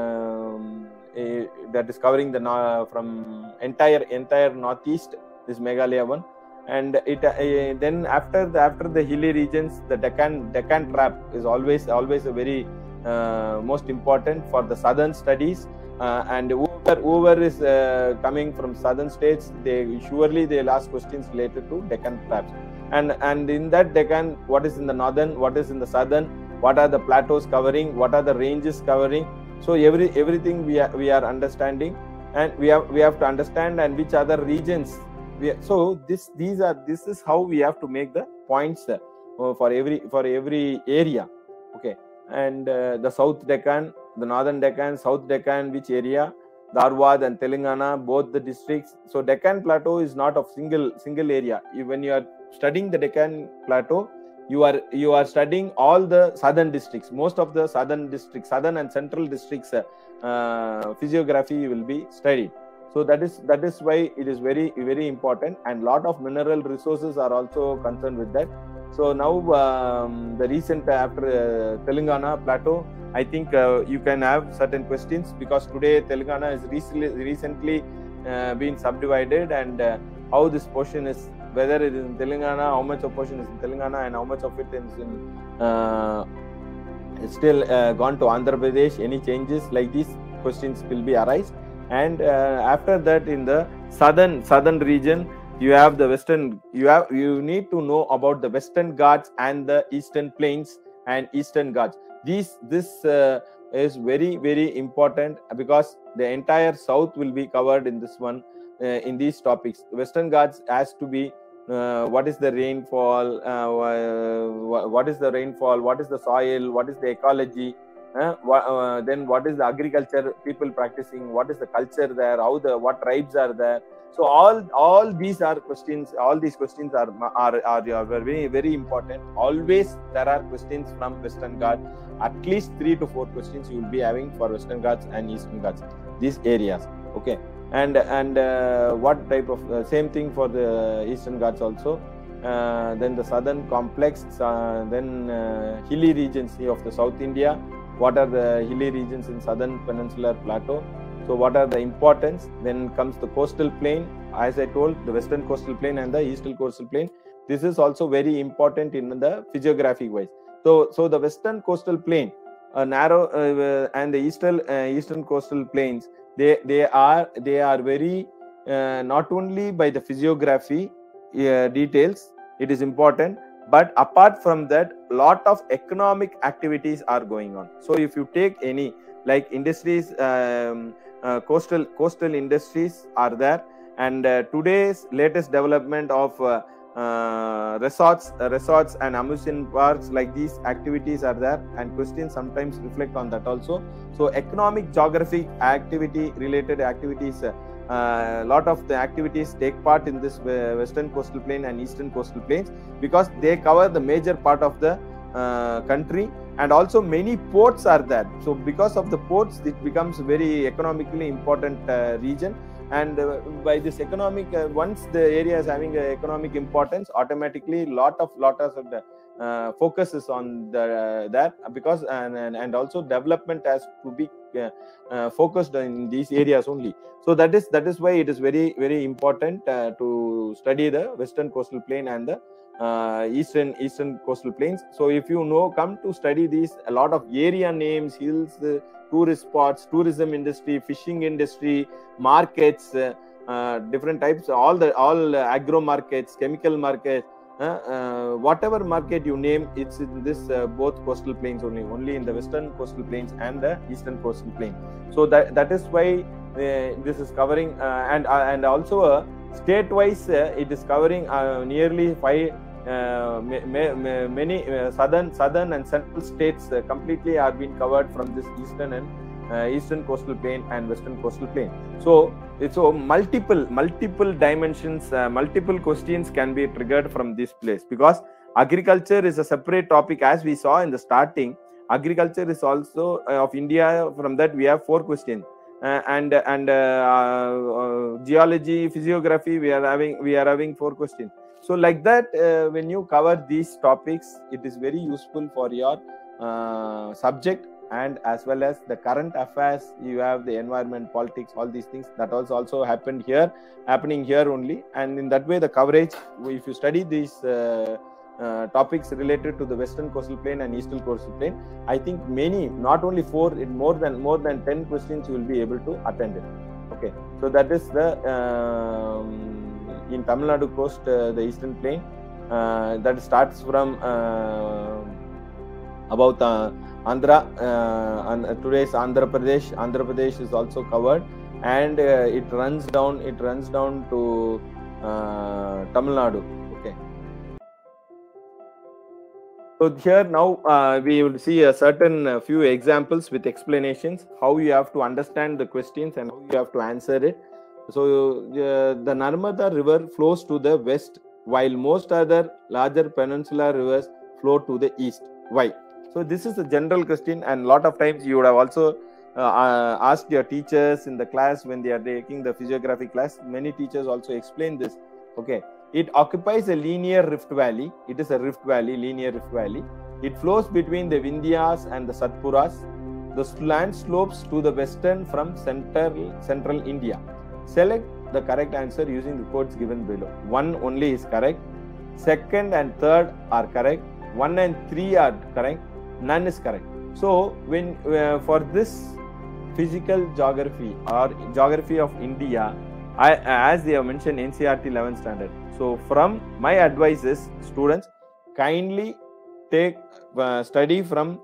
um, uh, that is covering the uh, from entire entire northeast, this Meghalaya one. And it uh, then after the after the hilly regions, the Deccan Deccan Trap is always always a very uh, most important for the southern studies. Uh, and whoever, whoever is uh, coming from southern states, they surely they'll ask questions related to Deccan Traps. And and in that Deccan, what is in the northern, what is in the southern, what are the plateaus covering, what are the ranges covering. So every everything we are we are understanding, and we have we have to understand, and which other regions. We, so this these are this is how we have to make the points uh, for every for every area. Okay, and uh, the South Deccan, the Northern Deccan, South Deccan, which area, Dharwad and Telangana, both the districts. So Deccan Plateau is not of single single area. When you are studying the Deccan Plateau, you are you are studying all the southern districts. Most of the southern districts, southern and central districts, uh, uh, physiography will be studied. So that is that is why it is very very important, and lot of mineral resources are also concerned with that. So now um, the recent after uh, Telangana Plateau, I think uh, you can have certain questions, because today Telangana is recently recently uh, been subdivided, and uh, how this portion is, whether it is in Telangana, how much of portion is in Telangana, and how much of it is in uh, still uh, gone to Andhra Pradesh. Any changes like these questions will be arise. And uh, after that, in the southern southern region, you have the western. You have you need to know about the Western Ghats and the Eastern Plains and Eastern Ghats. These this uh, is very very important, because the entire south will be covered in this one uh, in these topics. Western Ghats has to be uh, what is the rainfall, uh, what is the rainfall, what is the soil, what is the ecology. Uh, uh, then what is the agriculture people practicing, what is the culture there, how the what tribes are there. So all all these are questions, all these questions are are, are, are very very important. Always there are questions from Western Ghats. At least three to four questions you will be having for Western Ghats and Eastern Ghats, these areas. Okay, and and uh, what type of uh, same thing for the Eastern Ghats also. Uh, then the southern complex, uh, then uh, hilly regions of the South India. What are the hilly regions in southern peninsular plateau? So what are the importance? Then comes the coastal plain. As I told, the western coastal plain and the eastern coastal plain. This is also very important in the physiography wise. So, so the western coastal plain, uh, narrow uh, and the eastern uh, eastern coastal plains, they they are they are very uh, not only by the physiography uh, details it is important, but apart from that, lot of economic activities are going on. So if you take any like industries, um, uh, coastal coastal industries are there, and uh, today's latest development of uh, uh, resorts uh, resorts and amusement parks, like these activities are there, and questions sometimes reflect on that also. So economic geographic activity related activities, a uh, lot of the activities take part in this western coastal plain and eastern coastal plains, because they cover the major part of the uh, country, and also many ports are there. So because of the ports, it becomes very economically important uh, region, and uh, by this economic uh, once the area is having uh, economic importance, automatically lot of lot of the uh, focus is on the uh, that, because and, and and also development has to be uh, uh, focused in these areas only. So that is that is why it is very very important uh, to study the western coastal plain and the uh, eastern eastern coastal plains. So if you know come to study these, a lot of area names, hills, uh, tourist spots, tourism industry, fishing industry, markets, uh, uh, different types, all the all uh, agro markets, chemical markets, uh, uh, whatever market you name, it's in this uh, both coastal plains only, only in the western coastal plains and the eastern coastal plain. So that that is why uh, this is covering, uh, and uh, and also uh, state wise uh, it is covering uh, nearly five. Uh, many uh, southern southern and central states uh, completely are being covered from this eastern and uh, eastern coastal plain and western coastal plain. So it's so multiple multiple dimensions, uh, multiple questions can be triggered from this place, because agriculture is a separate topic, as we saw in the starting. Agriculture is also uh, of India. From that we have four questions, uh, and and uh, uh, geology, physiography, we are having we are having four questions. So like that, uh, when you cover these topics, it is very useful for your uh, subject, and as well as the current affairs. You have the environment, politics, all these things that also also happened here, happening here only. And in that way, the coverage, if you study these uh, uh, topics related to the western coastal plain and eastern coastal plain, I think many, not only four, more than more than ten questions you will be able to attend it. Okay, so that is the um, in Tamil Nadu coast, uh, the eastern plain, uh, that starts from uh, about uh, Andhra, uh, and today's Andhra Pradesh. Andhra Pradesh is also covered, and uh, it runs down. It runs down to uh, Tamil Nadu. Okay. So here now uh, we will see a certain uh, few examples with explanations how you have to understand the questions and how you have to answer it. So uh, the Narmada river flows to the west, while most other larger peninsular rivers flow to the east. Why? So this is a general question, and a lot of times you would have also uh, uh, asked your teachers in the class when they are taking the physiography class. Many teachers also explain this. Okay, it occupies a linear rift valley. It is a rift valley, linear rift valley. It flows between the Vindhyas and the Satpuras. The land slopes to the western from central central India. Select the correct answer using the codes given below. One only is correct. Second and third are correct. One and three are correct. None is correct. So when uh, for this physical geography or geography of India, I, as they have mentioned, N C R T eleventh standard. So from my advice is, students, kindly take uh, study from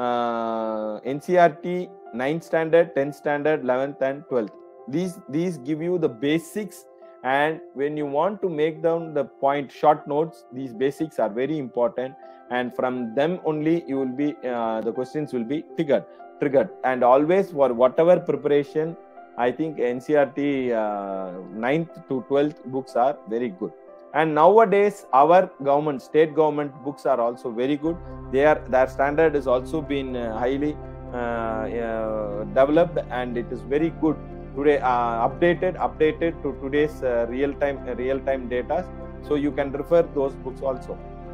uh, N C R T ninth standard, tenth standard, eleventh and twelfth. These these give you the basics, and when you want to make down the point short notes, these basics are very important, and from them only you will be uh, the questions will be triggered triggered and always for whatever preparation, I think N C R T uh, ninth to twelfth books are very good. And nowadays our government, state government books are also very good. They are their standard is also been uh, highly uh, uh, developed, and it is very good today, uh, updated updated to today's uh, real time uh, real time data. So you can refer those books also.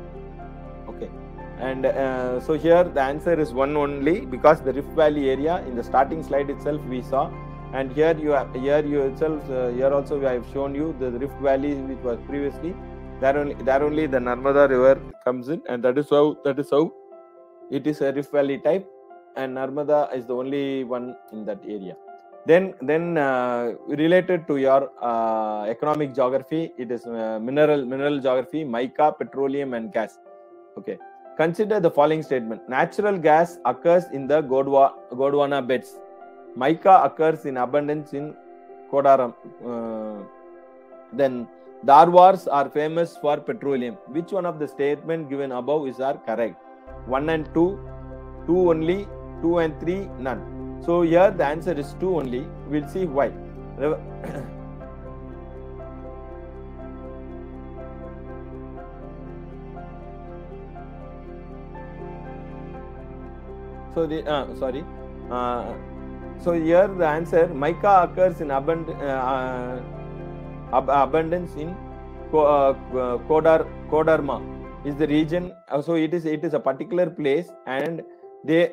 Okay, and uh, so here the answer is one only, because the Rift Valley area in the starting slide itself we saw, and here you have here you itself uh, here also I have shown you the Rift Valley which was previously there. Only there only the Narmada river comes in, and that is how that is how it is a Rift Valley type. and Narmada is the only one in that area. Then, then uh, related to your uh, economic geography, it is uh, mineral mineral geography, mica, petroleum, and gas. Okay. Consider the following statement: natural gas occurs in the Gondwana, Gondwana beds. Mica occurs in abundance in Kodaram. Uh, then Dharwars are famous for petroleum. Which one of the statement given above is are correct? One and two, two only, two and three, none. So here the answer is two only. We'll see why. So the uh, sorry. Uh, so here the answer: mica occurs in abund uh, ab abundance in Ko uh, Kodar Kodarma is the region. Uh, so it is it is a particular place, and they.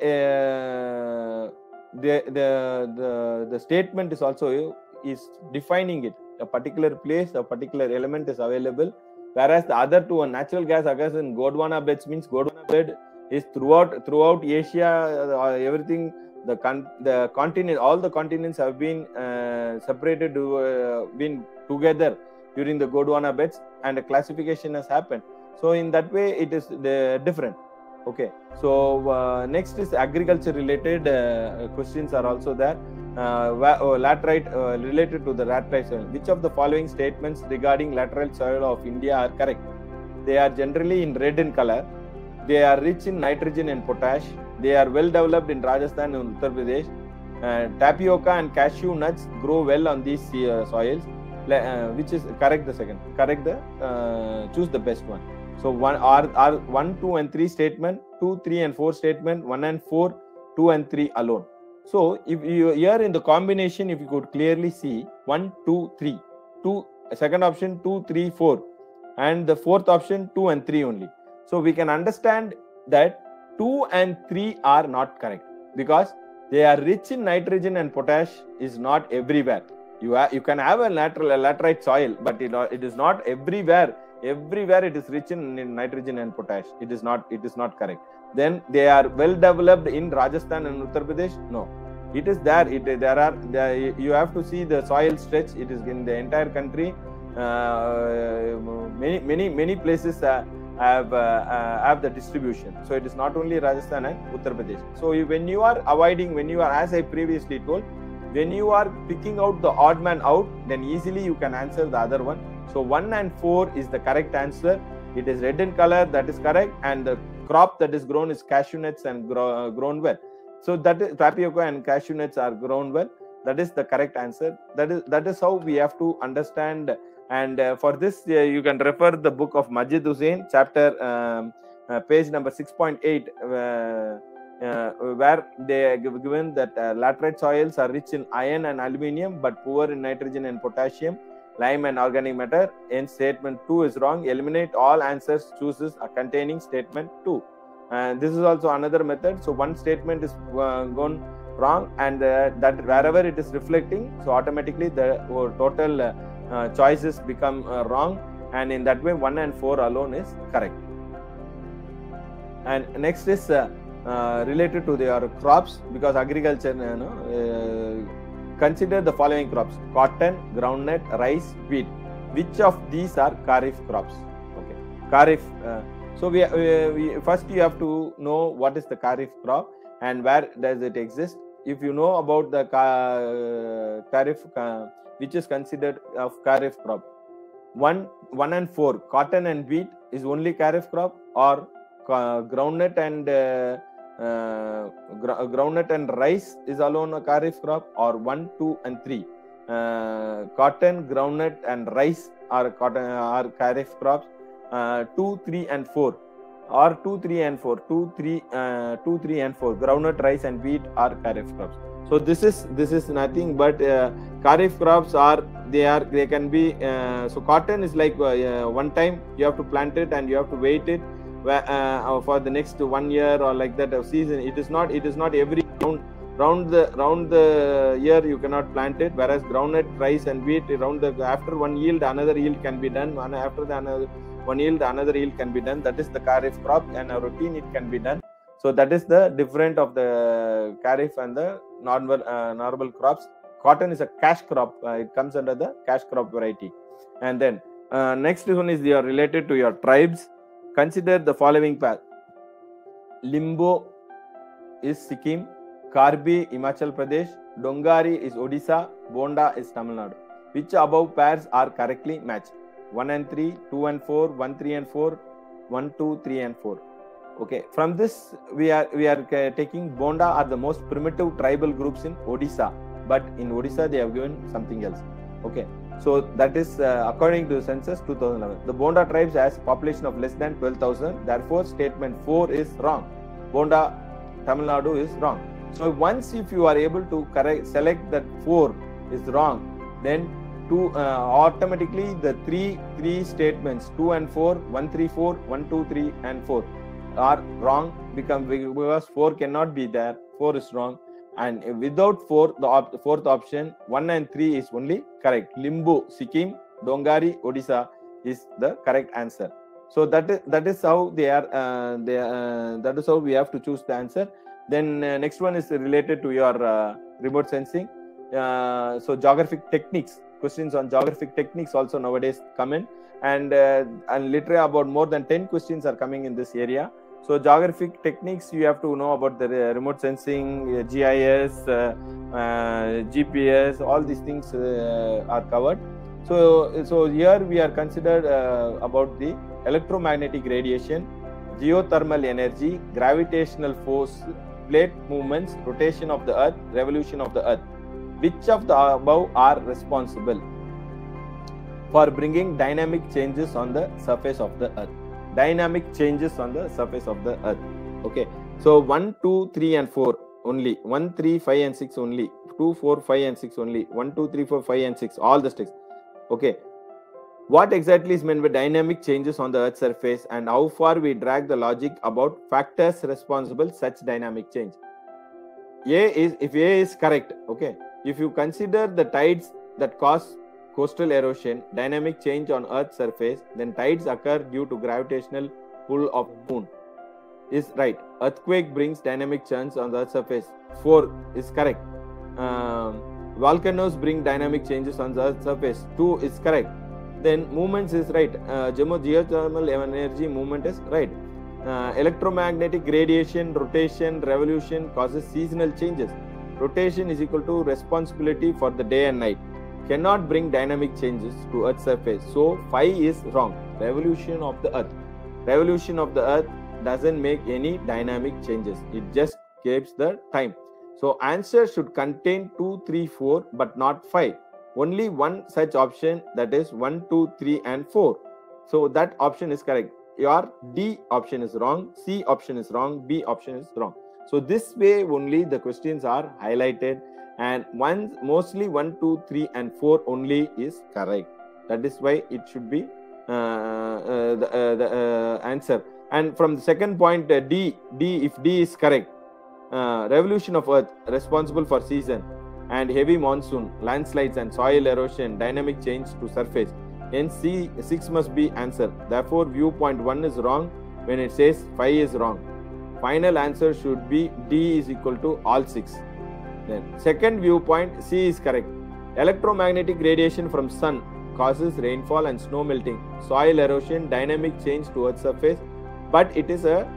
Uh, The, the the the statement is also is defining it. A particular place, a particular element is available, whereas the other two, a natural gas occurs in Gondwana beds, means Gondwana bed is throughout throughout Asia. Uh, everything the con the continent, all the continents have been uh, separated, uh, been together during the Gondwana beds, and a classification has happened. So in that way, it is the different. Okay, so uh, next is agriculture related uh, questions are also there. Uh, oh, laterite uh, related to the laterite soil. Which of the following statements regarding laterite soil of India are correct? They are generally in red in color. They are rich in nitrogen and potash. They are well developed in Rajasthan and Uttar Pradesh. Uh, tapioca and cashew nuts grow well on these uh, soils. Uh, which is correct? The second. Correct the. Uh, choose the best one. So one are are one, two, and three statement, two, three, and four statement, one and four, two and three alone. So if you here in the combination, if you could clearly see one, two, three, two, second option two, three, four, and the fourth option two and three only. So we can understand that two and three are not correct because they are rich in nitrogen and potash is not everywhere. You are, you can have a lateral a laterite soil, but it, it is not everywhere. Everywhere it is rich in, in nitrogen and potash. It is not. It is not correct. Then they are well developed in Rajasthan and Uttar Pradesh. No, it is there. It there are there, you have to see the soil stretch. It is in the entire country. Uh, many many many places uh, have uh, uh, have the distribution. So it is not only Rajasthan and Uttar Pradesh. So you, when you are avoiding, when you are, as I previously told, when you are picking out the odd man out, then easily you can answer the other one. So one and four is the correct answer. It is red in color, that is correct, and the crop that is grown is cashew nuts and grow, uh, grown well. So that is tapioca and cashew nuts are grown well. That is the correct answer. That is that is how we have to understand. And uh, for this, uh, you can refer the book of Majid Hussain, chapter um, uh, page number six point eight, uh, uh, where they give given that uh, laterite soils are rich in iron and aluminium, but poor in nitrogen and potassium, lime and organic matter. In statement two is wrong. Eliminate all answers chooses a containing statement two. And this is also another method. So one statement is uh, gone wrong, and uh, that wherever it is reflecting, so automatically the uh, total uh, uh, choices become uh, wrong, and in that way one and four alone is correct. And next is uh, uh, related to their crops, because agriculture, you know, uh, consider the following crops: cotton, groundnut, rice, wheat. Which of these are kharif crops? Okay, kharif. Uh, so we, we, we first you have to know what is the kharif crop and where does it exist. If you know about the uh, kharif, uh, which is considered of kharif crop, one, one and four, cotton and wheat is only kharif crop, or uh, groundnut and uh, Uh, groundnut and rice is alone a kharif crop, or one, two, and three. Uh, cotton, groundnut, and rice are cotton are kharif crops. Uh, two, three, and four, or two, three, and four. Two, three, uh, two, three, and four. Groundnut, rice, and wheat are kharif crops. So this is this is nothing but uh, kharif crops are they are they can be. Uh, so cotton is like uh, one time you have to plant it and you have to wait it. Uh, for the next one year or like that of season. It is not it is not every round round the round the year you cannot plant it, whereas groundnut, rice, and wheat around the after one yield another yield can be done, and after the another one yield another yield can be done. That is the kharif crop, and a routine it can be done. So that is the difference of the kharif and the normal uh, normal crops. Cotton is a cash crop. Uh, it comes under the cash crop variety. And then uh, next one is your related to your tribes. Consider the following path. Limbo is Sikkim, Karbi Himachal Pradesh, Dongari is Odisha, Bonda is Tamil Nadu. Which above pairs are correctly matched? one and three, two and four, one, three and four, one, two, three and four. Okay, from this we are we are uh, taking Bonda are the most primitive tribal groups in Odisha, but in Odisha they have given something else. Okay, so that is uh, according to the census two thousand eleven. The Bonda tribes has population of less than twelve thousand. Therefore, statement four is wrong. Bonda Tamil Nadu is wrong. So once if you are able to correct select that four is wrong, then two uh, automatically the three three statements two and four, one, three, four, one, two, three and four are wrong, become because four cannot be there. four is wrong, and without four, the op fourth option one and three is only correct. Limbu, Sikkim, Dongari, Odisha is the correct answer. So that is that is how they are. Uh, they uh, that is how we have to choose the answer. Then uh, next one is related to your uh, remote sensing. Uh, so geographic techniques. Questions on geographic techniques also nowadays come in, and uh, and literally about more than ten questions are coming in this area. So geographic techniques, you have to know about the remote sensing, uh, G I S, uh, uh, G P S, all these things uh, are covered. So, so here we are considered uh, about the electromagnetic radiation, geothermal energy, gravitational force, plate movements, rotation of the earth, revolution of the earth. Which of the above are responsible for bringing dynamic changes on the surface of the earth? Dynamic changes on the surface of the earth. Okay, so one, two, three and four only, one, three, five and six only, two, four, five and six only, one, two, three, four, five and six, all the sticks. Okay, what exactly is meant by dynamic changes on the earth's surface, and how far we drag the logic about factors responsible such dynamic change? A is, if A is correct, okay, if you consider the tides that cause coastal erosion, dynamic change on earth's surface, then tides occur due to gravitational pull of moon is right. Earthquake brings dynamic change on the earth's surface. four is correct. Um, volcanoes bring dynamic changes on the earth's surface. two is correct. Then movements is right. Uh, geothermal energy movement is right. Uh, electromagnetic radiation, rotation, revolution causes seasonal changes. Rotation is equal to responsibility for the day and night. Cannot bring dynamic changes to earth's surface. So five is wrong. Revolution of the earth. Revolution of the earth doesn't make any dynamic changes. It just keeps the time. So answer should contain two, three, four, but not five. Only one such option, that is one, two, three and four. So that option is correct. Your D option is wrong, C option is wrong, B option is wrong. So this way only the questions are highlighted, and one mostly one, two, three and four only is correct. That is why it should be uh, uh, the, uh, the uh, answer. And from the second point, uh, D, D, if D is correct, uh, revolution of earth responsible for season and heavy monsoon, landslides and soil erosion, dynamic change to surface. Hence C, six must be answer. Therefore viewpoint one is wrong when it says five is wrong. Final answer should be D is equal to all six. Then second viewpoint, C is correct. Electromagnetic radiation from sun causes rainfall and snow melting, soil erosion, dynamic change to earth's surface. But it is a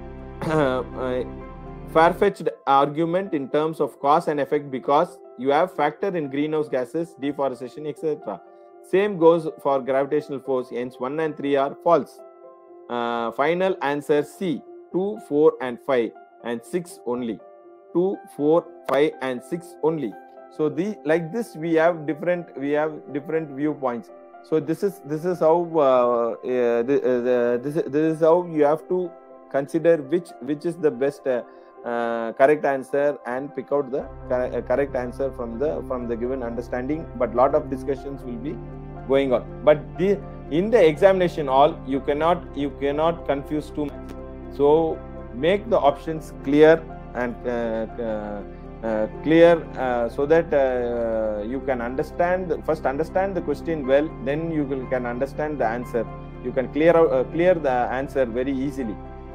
uh, far-fetched argument in terms of cause and effect, because you have factor in greenhouse gases, deforestation, et cetera. Same goes for gravitational force. Hence one and three are false. Uh, final answer C, two, four and five and six only. two, four, five and six only. So the like this we have different we have different viewpoints. So this is this is how uh, uh, the, uh, the, this, this is how you have to consider which which is the best uh, uh, correct answer, and pick out the cor uh, correct answer from the from the given understanding. But lot of discussions will be going on. But the in the examination all you cannot you cannot confuse too much. So make the options clear and uh, uh, uh, clear uh, so that uh, you can understand first understand the question well, then you will, can understand the answer. You can clear out uh, clear the answer very easily.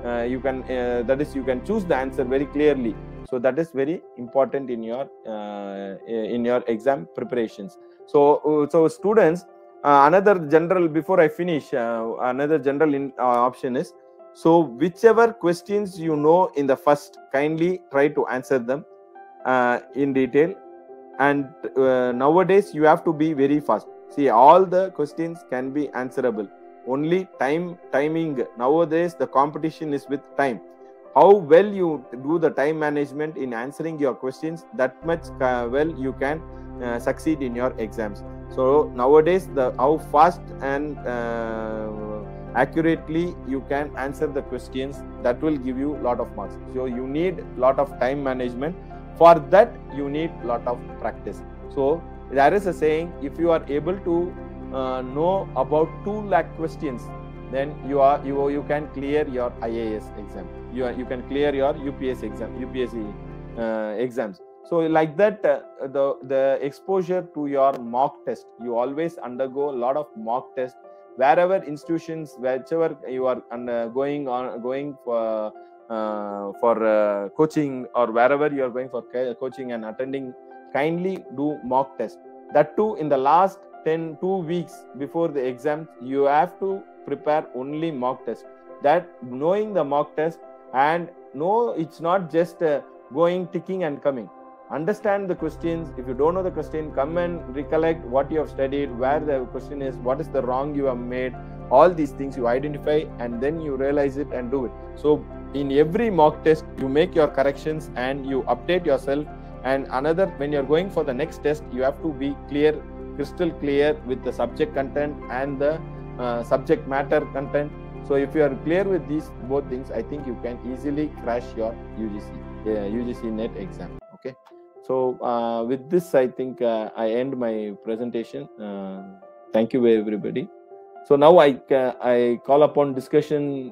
uh, you can uh, that is you can choose the answer very clearly. So that is very important in your uh, in your exam preparations. So so students, uh, another general, before I finish, uh, another general in, uh, option is, so whichever questions you know in the first, kindly try to answer them uh, in detail. And uh, nowadays you have to be very fast. See, all the questions can be answerable. Only time timing. Nowadays the competition is with time. How well you do the time management in answering your questions, that much uh, well you can uh, succeed in your exams. So nowadays, the how fast and uh, accurately you can answer the questions, that will give you a lot of marks. So you need a lot of time management. For that you need a lot of practice. So there is a saying, if you are able to uh, know about two lakh questions, then you are you you can clear your I A S exam. You are, you can clear your U P S exam, U P S C uh, exams. So like that, uh, the the exposure to your mock test, you always undergo a lot of mock tests. Wherever institutions, whichever you are under, going on going for uh, for uh, coaching, or wherever you are going for coaching and attending, kindly do mock test. That too, in the last ten two weeks before the exam, you have to prepare only mock test. That knowing the mock test, and no, it's not just uh, going ticking and coming. Understand the questions. If you don't know the question, come and recollect what you have studied, where the question is, what is the wrong you have made. All these things you identify, and then you realize it and do it. So in every mock test, you make your corrections and you update yourself. And another, when you're going for the next test, you have to be clear, crystal clear with the subject content and the uh, subject matter content. So if you are clear with these both things, I think you can easily crash your U G C, uh, U G C NET exam. Okay. So uh, with this, I think uh, I end my presentation. Uh, thank you everybody. So now I uh, I call upon discussion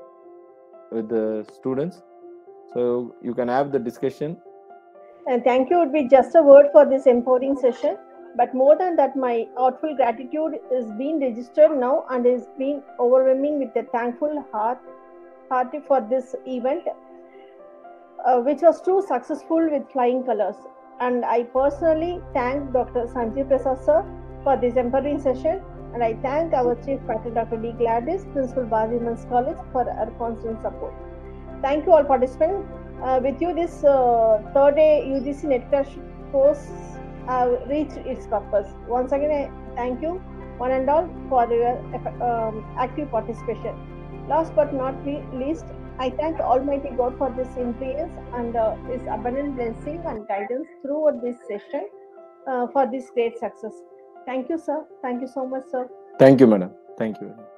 with the students. So you can have the discussion. And thank you would be just a word for this empowering session. But more than that, my heartful gratitude is being registered now and is being overwhelming with a thankful heart, hearty for this event, uh, which was too successful with flying colors. And I personally thank Doctor Sanjeev Prasad sir for this empowering session. And I thank our Chief Faculty, Doctor D. Gladys, Principal Bharati Women's College, for her constant support. Thank you all participants. Uh, with you, this uh, third day U G C NET course have reached its purpose. Once again, I thank you one and all for your um, active participation. Last but not least, I thank Almighty God for this influence and uh, His abundant blessing and guidance throughout this session uh, for this great success. Thank you, sir. Thank you so much, sir. Thank you, madam. Thank you.